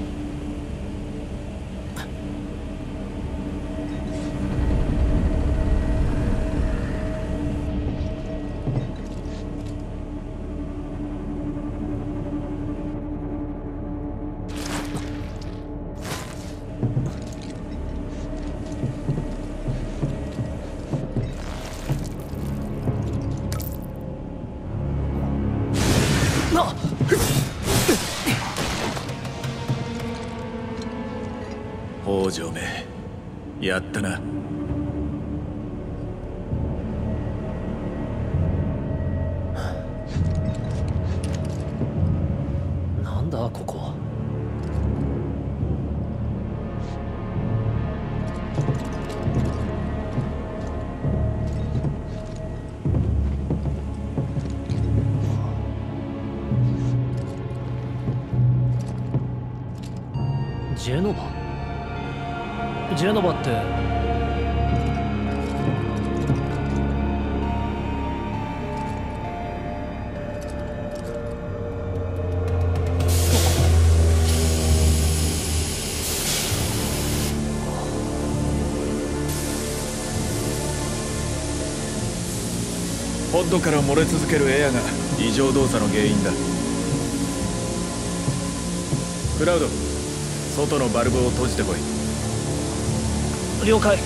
北条め、やったな。 なんだここ。ジェノバ？ジェノバって。 ポッドから漏れ続けるエアが異常動作の原因だ。クラウド、外のバルブを閉じてこい。 了解。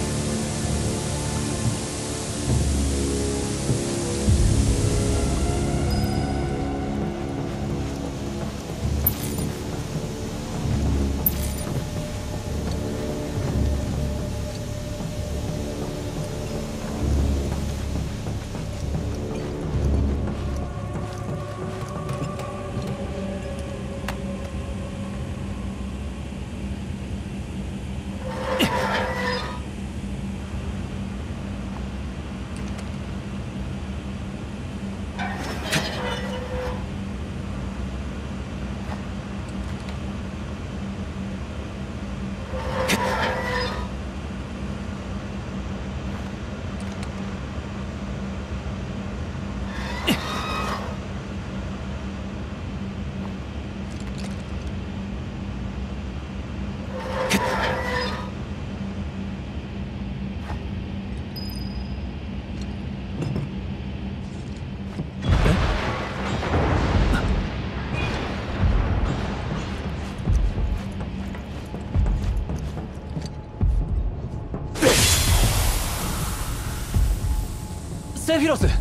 セフィロス。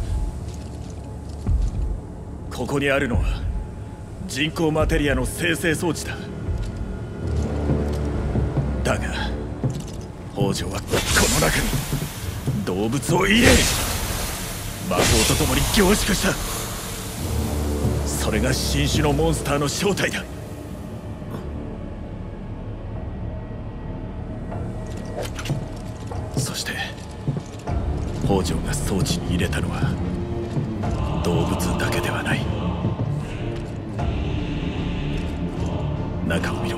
ここにあるのは人工マテリアの生成装置だ。だが北条はこの中に動物を入れ魔法と共に凝縮した。それが新種のモンスターの正体だ。そして北条が装置に入れたのは動物だけではない。中を見ろ。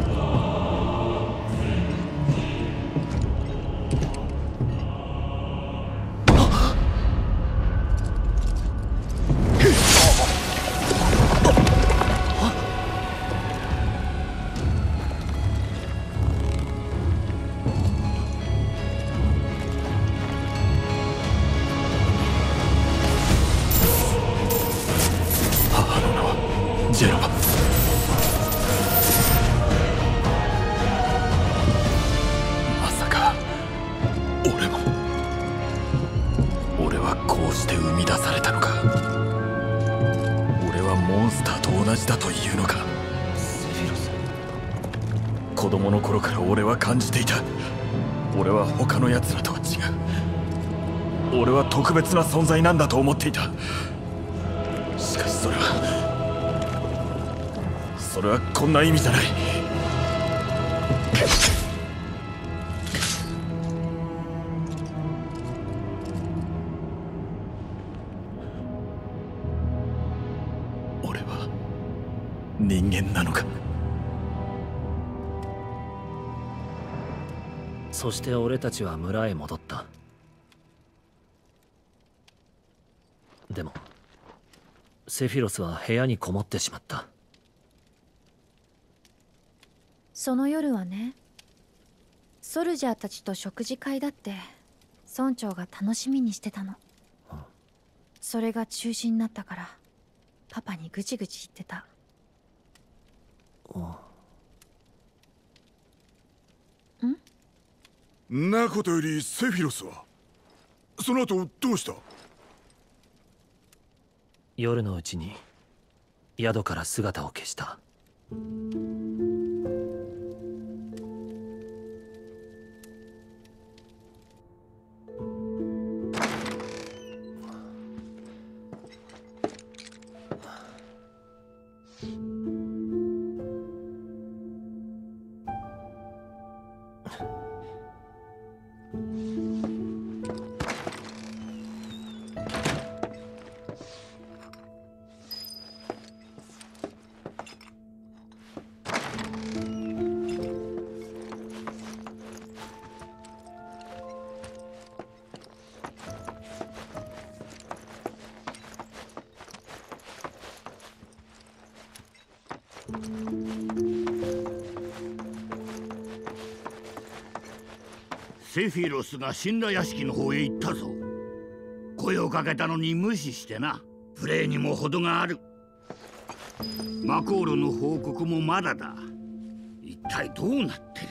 ジェノバ。まさか俺はこうして生み出されたのか。俺はモンスターと同じだというのか。セフィロス。子供の頃から俺は感じていた。俺は他の奴らとは違う。俺は特別な存在なんだと思っていた。しかしそれはこんな意味じゃない。俺は人間なのか。 そして俺たちは村へ戻った。でもセフィロスは部屋にこもってしまった。 その夜はね、ソルジャーたちと食事会だって村長が楽しみにしてたの。それが中止になったからパパにぐちぐち言ってた。 んなことよりセフィロスはその後どうした？ 夜のうちに宿から姿を消した。 セフィロスが神羅屋敷の方へ行ったぞ。声をかけたのに無視してな。プレイにも程がある。マコールの報告もまだだ。一体どうなってる？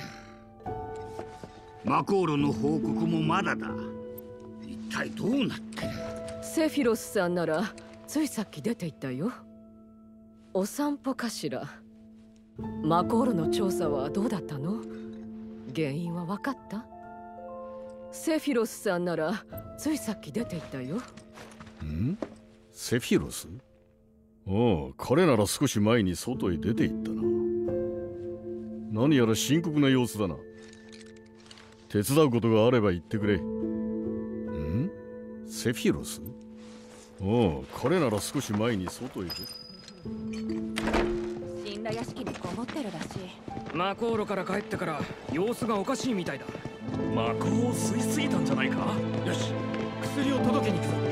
マコールの報告もまだだ。一体どうなってる？ セフィロスさんならついさっき出て行ったよ。お散歩かしら。マコールの調査はどうだったの？原因は分かった？セフィロスさんならついさっき出て行ったよ。 ん？セフィロス？ああ、彼なら少し前に外へ出て行ったな。何やら深刻な様子だな。手伝うことがあれば言ってくれ。ん？セフィロス？ああ、彼なら少し前に外へ出て。 神羅屋敷にこもってるらしい。 マコーロから帰ってから様子がおかしいみたいだ。 魔法を吸いすぎたんじゃないか。 よし、薬を届けに行くぞ。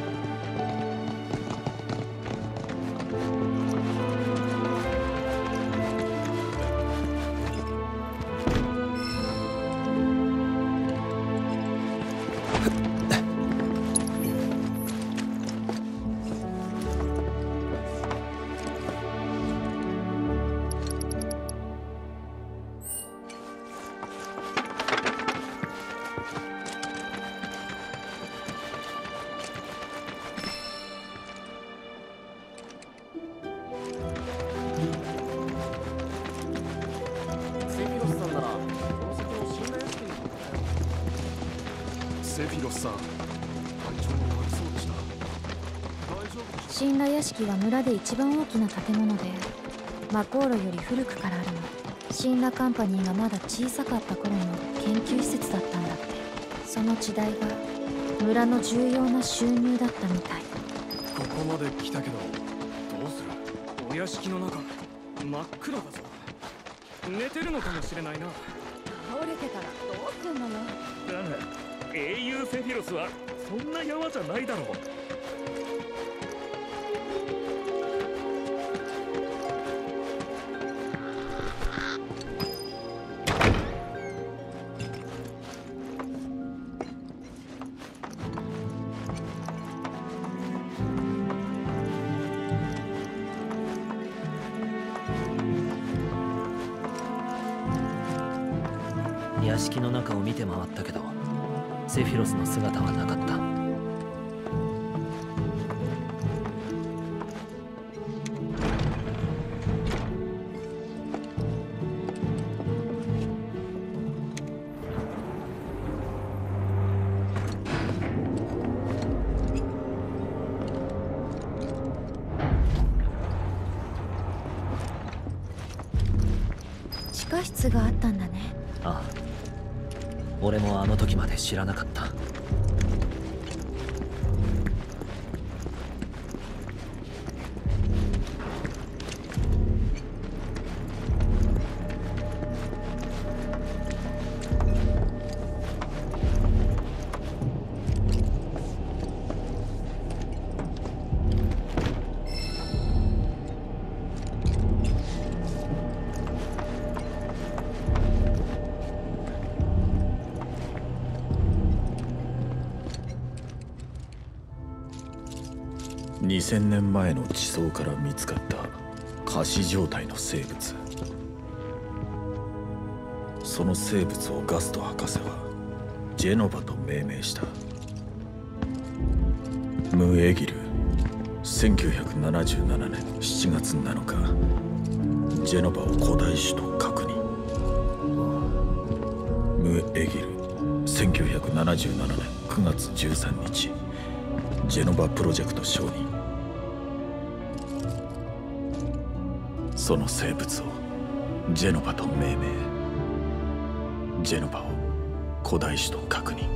セフィロスさん、体調が悪そうでした。大丈夫でしょうか？ 神羅屋敷は村で一番大きな建物で、マコーロより古くからあるの。神羅カンパニーがまだ小さかった頃の研究施設だったんだって。その地代が村の重要な収入だったみたい。 ここまで来たけどどうする？お屋敷の中真っ暗だぞ。寝てるのかもしれないな。 倒れてたらどうすんのよ。 だが英雄セフィロスはそんな山じゃないだろう。 屋敷の中を見て回ったけどセフィロスの姿はなかった。 地下室があったんだね。 ああ、俺もあの時まで知らなかった。 2000年前の地層から見つかった仮死状態の生物。その生物をガスト博士はジェノバと命名した。ムエギル、1977年7月7日ジェノバを古代種と確認。ムエギル、1977年9月13日ジェノバプロジェクト承認。その生物をジェノバと命名。ジェノバを古代種と確認。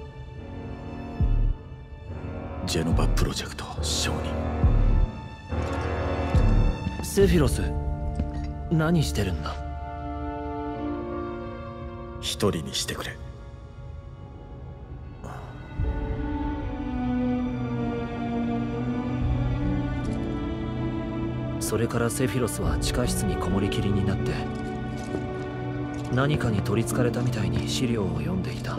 ジェノバプロジェクト承認。 セフィロス、何してるんだ？ 一人にしてくれ。 それからセフィロスは地下室にこもりきりになって何かに取りつかれたみたいに資料を読んでいた。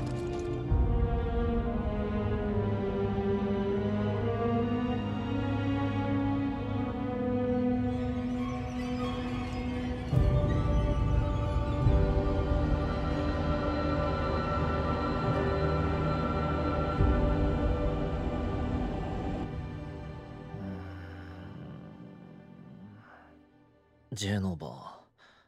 ジェノバ、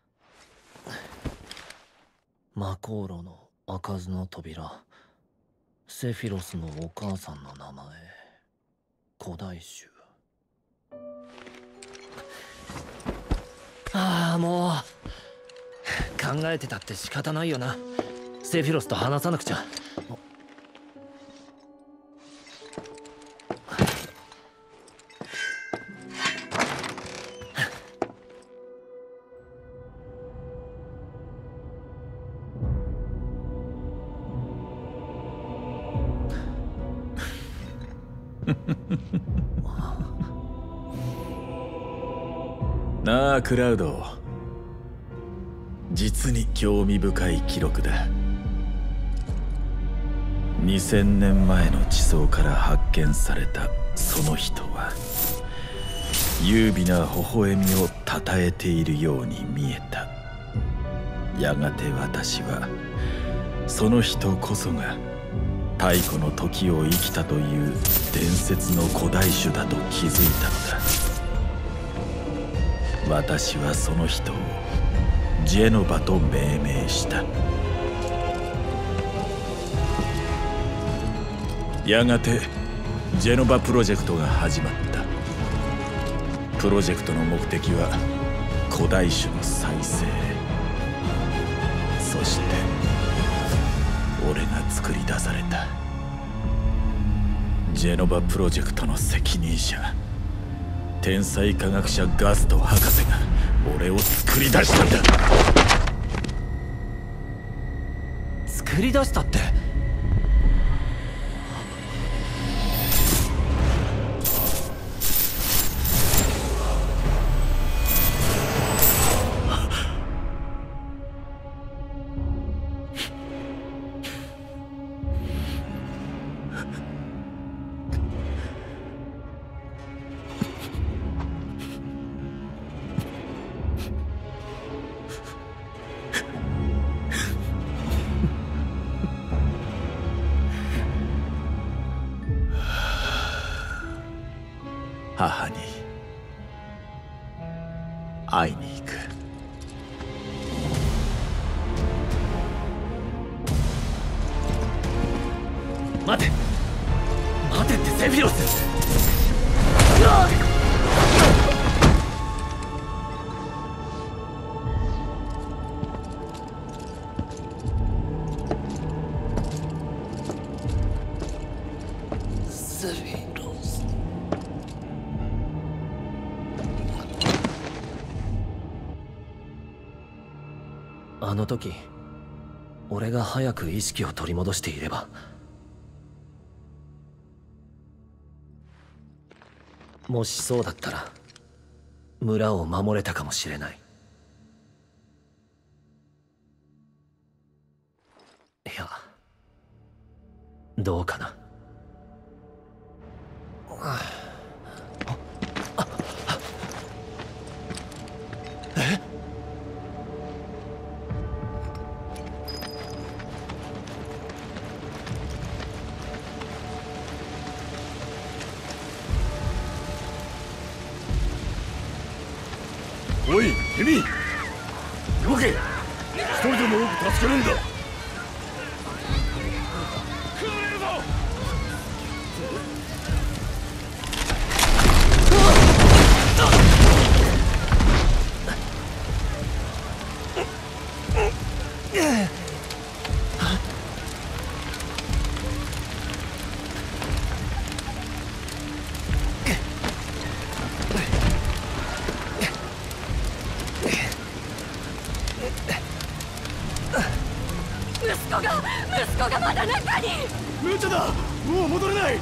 マコーロの開かずの扉、セフィロスのお母さんの名前、古代種。ああ、もう考えてたって仕方ないよな。セフィロスと話さなくちゃ。 なあクラウド、実に興味深い記録だ。2000年前の地層から発見されたその人は優美な微笑みをたたえているように見えた。やがて私はその人こそが太古の時を生きたという伝説の古代種だと気づいたのだ。私はその人をジェノバと命名した。やがてジェノバプロジェクトが始まった。プロジェクトの目的は古代種の再生。そして俺が作り出された。ジェノバプロジェクトの責任者、天才科学者ガスト博士が俺を作り出したんだ。 作り出したって？ 母に会いに行く。 待て待てってセフィロス。セフィロス。あの時俺が早く意識を取り戻していれば、もしそうだったら村を守れたかもしれない。いや、どうかな。え？ おい君、動け。一人でも多く助けるんだ。 息子がまだ中に。 無茶だ、もう戻れない。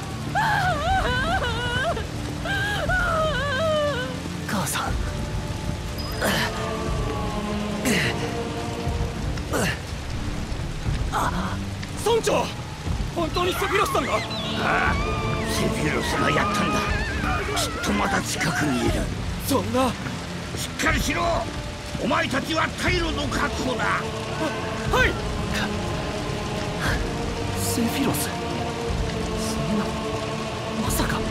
母さん。 村長、本当にセフィロスさんが？ ああ、セフィロスがやったんだ。きっとまだ近くにいる。 そんな。 しっかりしろ。お前たちは退路の確保だ。 はい。 セフィロス、そんな、まさか。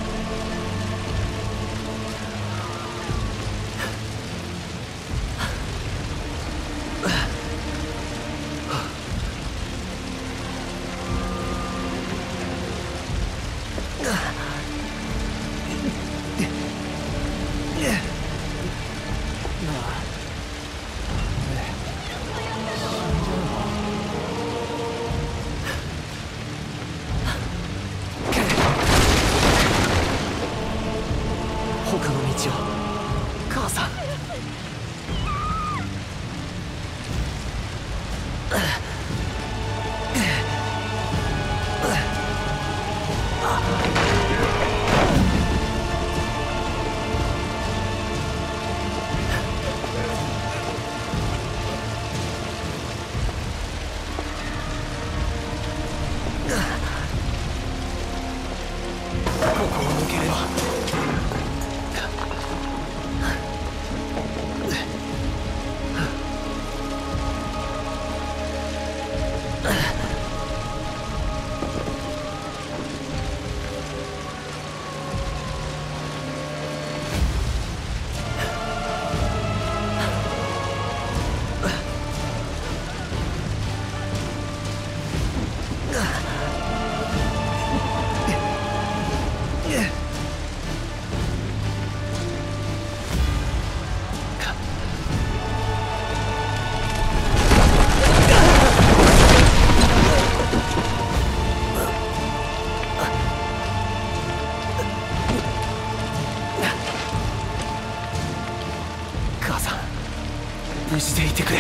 無事でいてくれ。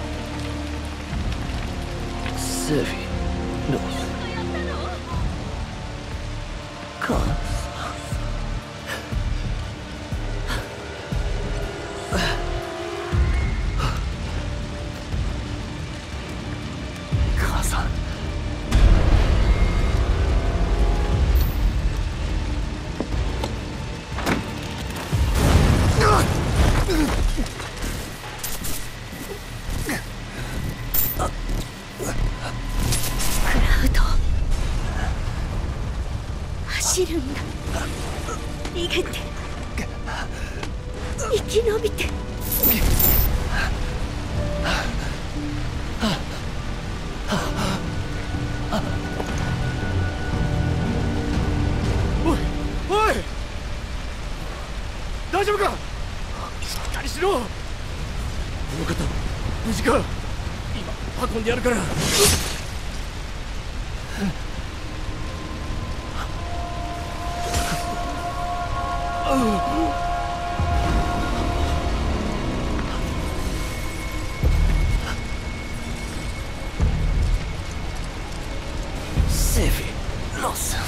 セフィロス母さん。母さん。 走るんだ。逃げて生き延びて。 おいおい、大丈夫か？しっかりしろ。よかった、無事か？今運んでやるから。 セフィロス。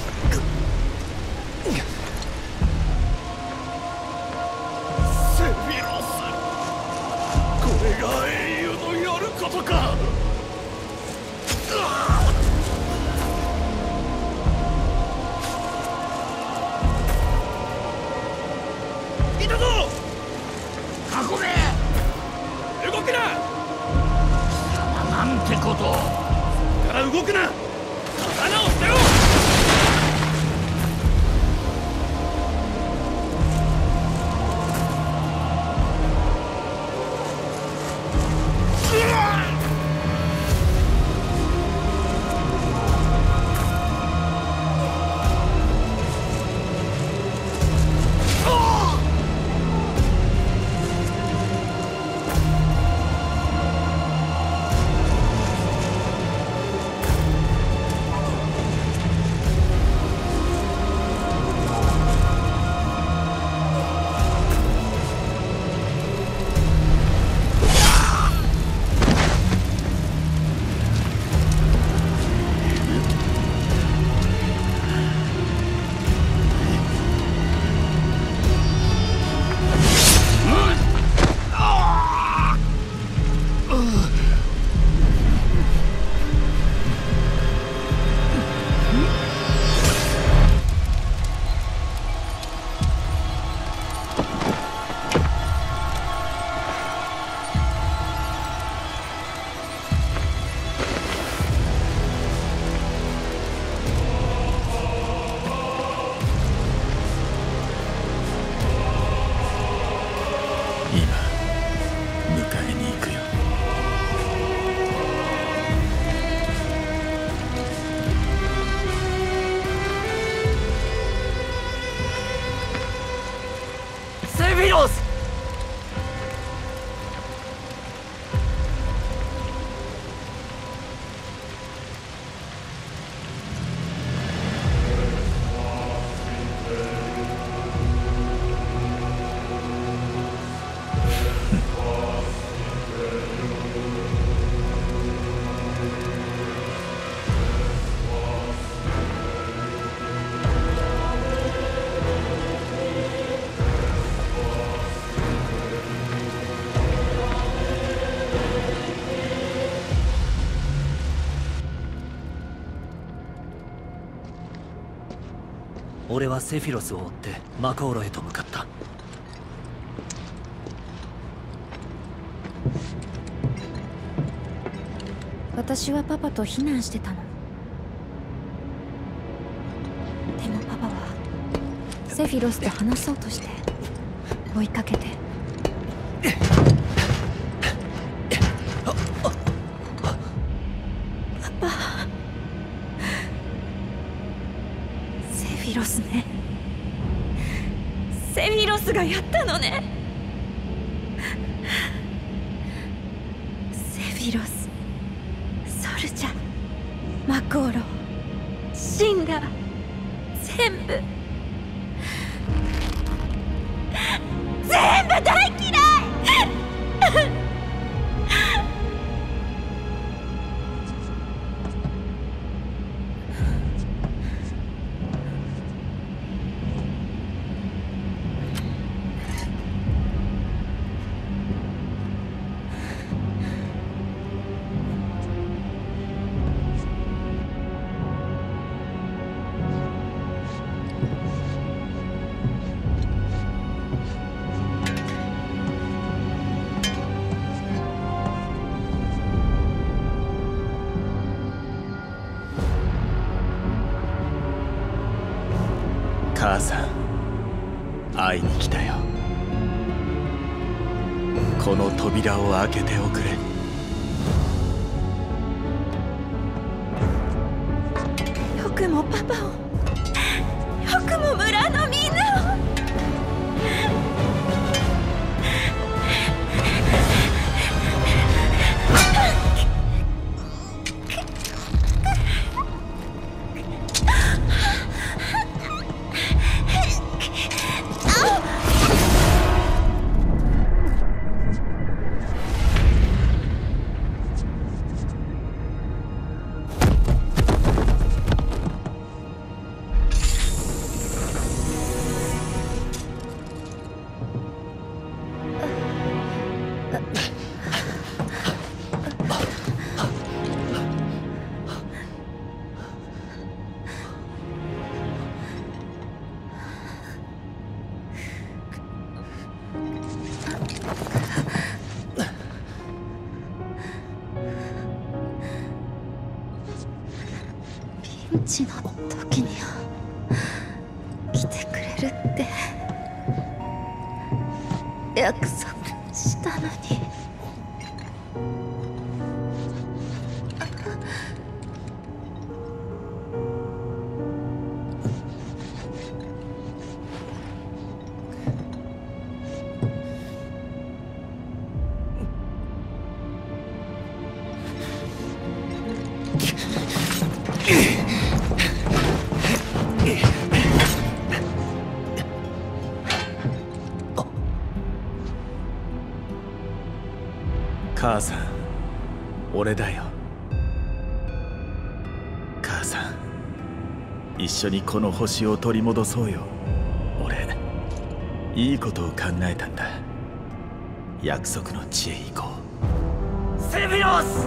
セフィロス、これが英雄のやることか。いたぞ！ 囲め！ 動くな！ なんてこと。 から動くな！刀を捨てろ！ 俺はセフィロスを追ってマコーロへと向かった。 私はパパと避難してたの。でもパパはセフィロスと話そうとして追いかけて。パパ、セフィロスね。 セフィロスがやったのね。セフィロス、ソルジャー、マコーロ、シンラ、全部大嫌い母さん、会いに来たよ。この扉を開けておくれ。 よくもパパを、よくも村のみんなを。 ピンチの時には来てくれるって約束したのに。 母さん、俺だよ。母さん、一緒にこの星を取り戻そうよ。俺、いいことを考えたんだ。約束の地へ行こう。 セフィロス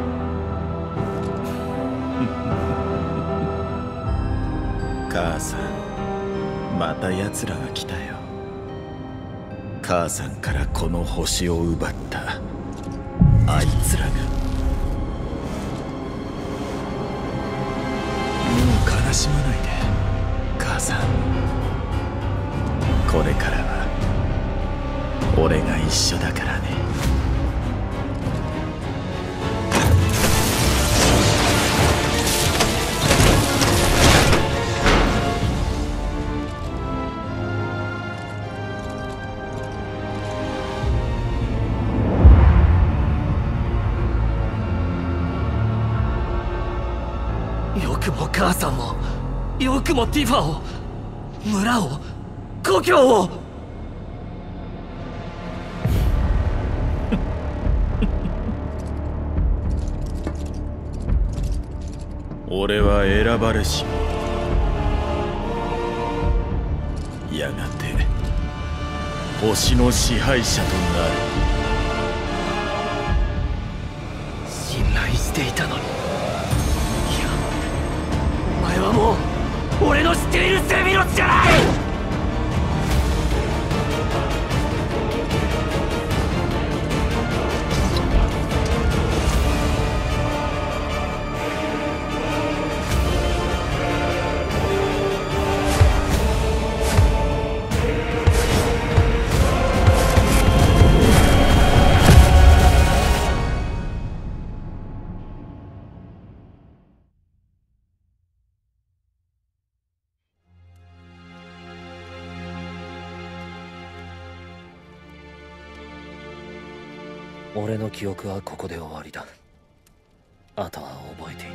母さん、また奴らが来たよ。母さんからこの星を奪ったあいつらが。もう悲しまないで、母さん。これからは俺が一緒だからね。 よくも母さんも、よくもティファを、村を、故郷を。 俺は選ばれし者。やがて星の支配者となる。 信頼していたのに。いや、お前はもう俺の知っているセフィロスロスじゃない。 俺の記憶はここで終わりだ。あとは覚えていない。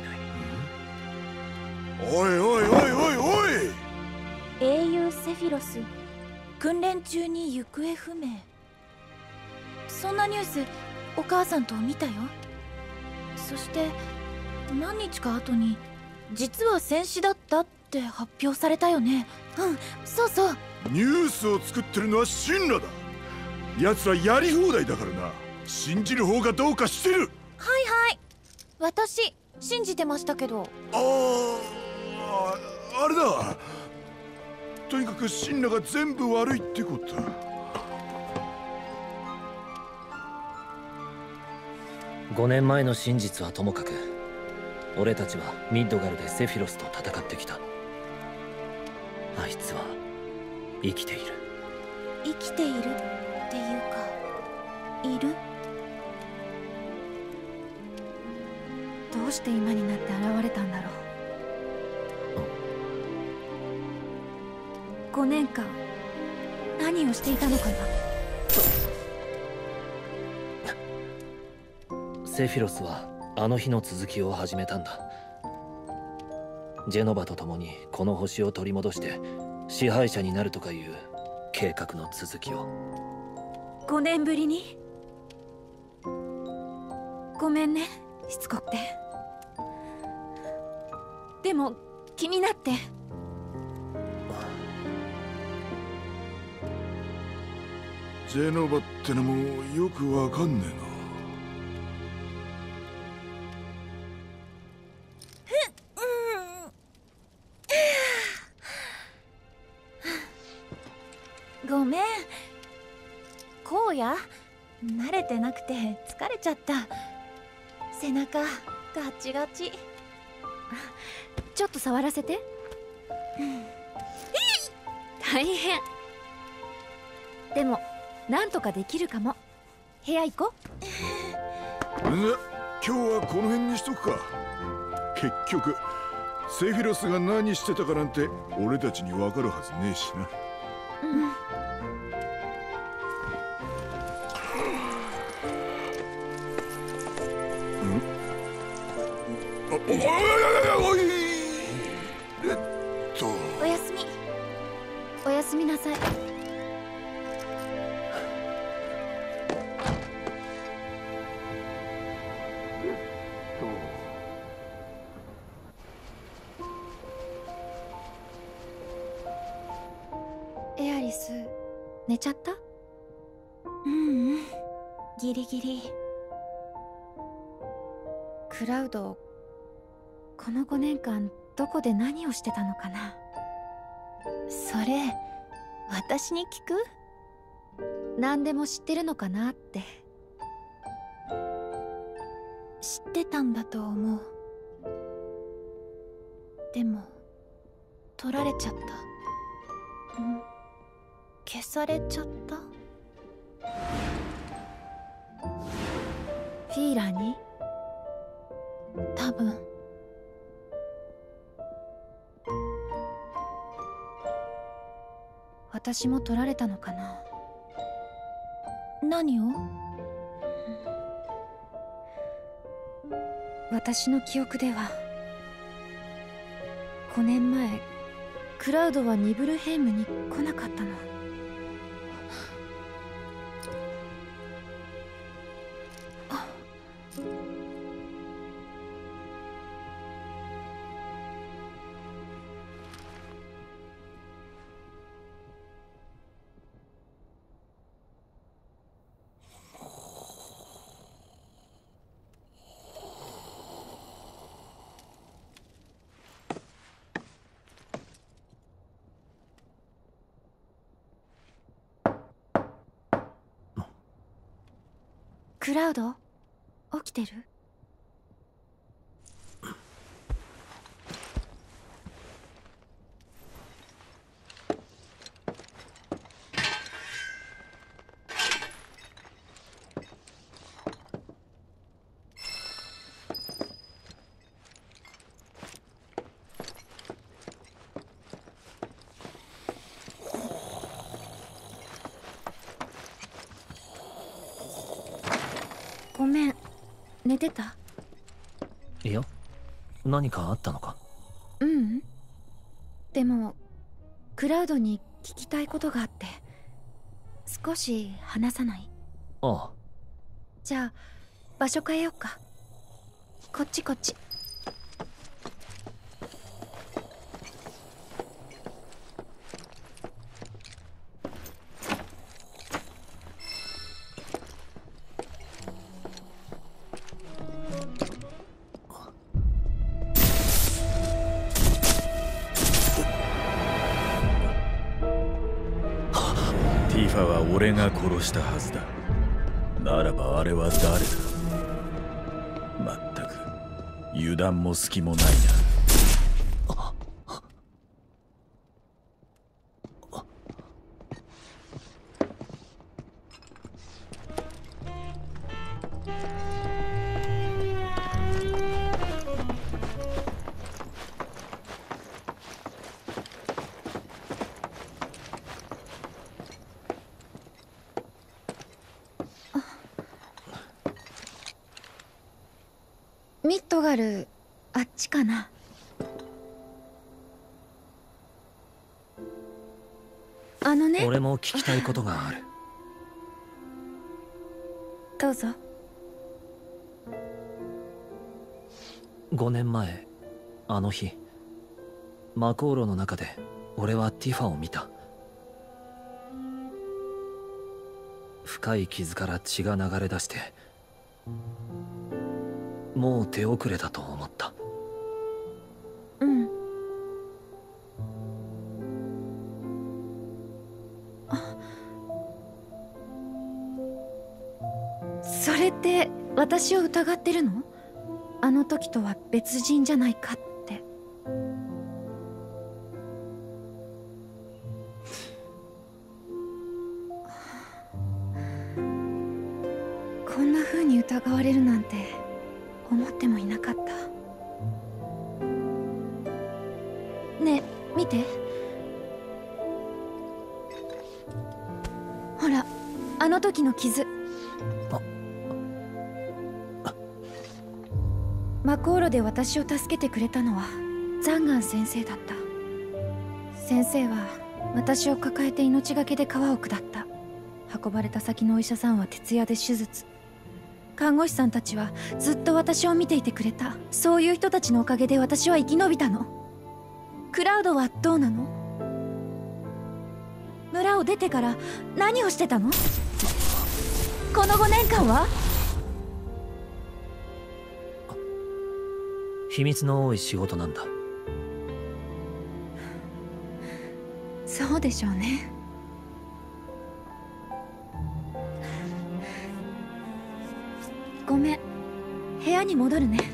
おいおいおいおいおい。 英雄セフィロス訓練中に行方不明。そんなニュースお母さんと見たよ。そして何日か後に実は戦死だったって発表されたよね。うん、そうそう。 ニュースを作ってるのはシンラだ。奴らやり放題だからな。信じる方がどうかしてる。 はいはい、私信じてましたけど。 あれだ。とにかくシンラが全部悪いってことだ。 5年前の真実はともかく、俺たちはミッドガルでセフィロスと戦ってきた。あいつは生きている。 生きているっていうか、いる。どうして今になって現れたんだろう。5年間何をしていたのかな。 セフィロスはあの日の続きを始めたんだ。ジェノバと共にこの星を取り戻して支配者になるとかいう計画の続きを。 5年ぶりに。ごめんね、しつこくて。でも気になって。 ジェノバってのもよくわかんねえな。 ごめん、荒野慣れてなくて疲れちゃった。背中ガチガチ。ちょっと触らせて。大変。でもなんとかできるかも。部屋行こう。 今日はこの辺にしとくか。結局セフィロスが何してたかなんて俺たちに分かるはずねえしな。 うん。おやすみ。おやすみなさい。エアリス、寝ちゃった？うん、ギリギリ。クラウド、この5年間どこで何をしてたのかな。それ私に聞く？何でも知ってるのかなって。知ってたんだと思う。でも取られちゃった。消されちゃった。フィーラーに？多分。私も取られたのかな。何を？私の記憶では5年前クラウドはニブルヘイムに来なかったの。 クラウド起きてる？ごめん、寝てた？ いや、何かあったのか？ ううん。でもクラウドに聞きたいことがあって、少し話さない？ ああ。 じゃあ場所変えようか。こっちこっち。 ティファは俺が殺したはずだ。ならばあれは誰だ？まったく油断も隙もないな。 ミッドガル、あっちかな？あのね。 俺も聞きたいことがある。 どうぞ。 5年前、あの日、魔航路の中で俺はティファを見た。深い傷から血が流れ出して、もう手遅れだと思った。 うん。それって私を疑ってるの？あの時とは別人じゃないかって。こんな風に疑われるなんて思ってもいなかった。ねえ、見て。ほら、あの時の傷。魔航路で私を助けてくれたのはザンガン先生だった。先生は私を抱えて命がけで川を下った。運ばれた先のお医者さんは徹夜で手術。看護師さんたちはずっと私を見ていてくれた。そういう人たちのおかげで私は生き延びたの。クラウドはどうなの？村を出てから何をしてたの？この5年間は？ 秘密の多い仕事なんだ。 そうでしょうね。ごめん、部屋に戻るね。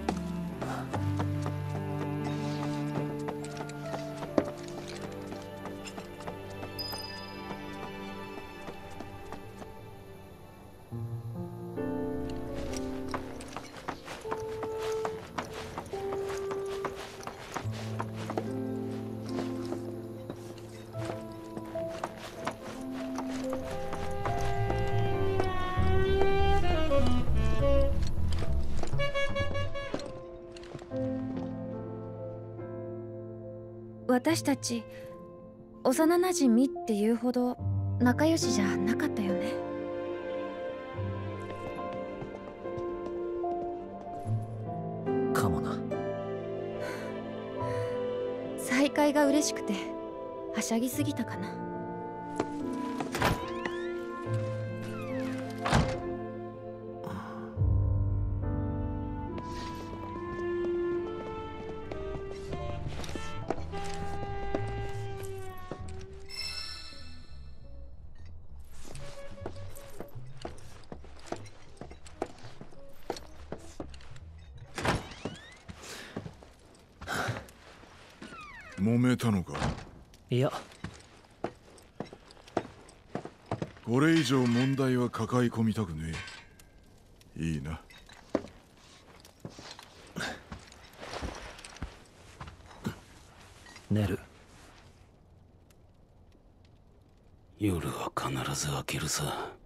私たち幼なじみっていうほど仲良しじゃなかったよね。 かもな。 再会が嬉しくてはしゃぎすぎたかな。 揉めたのか？ いや、 これ以上問題は抱え込みたくねえ。いいな。 寝る。 夜は必ず明けるさ。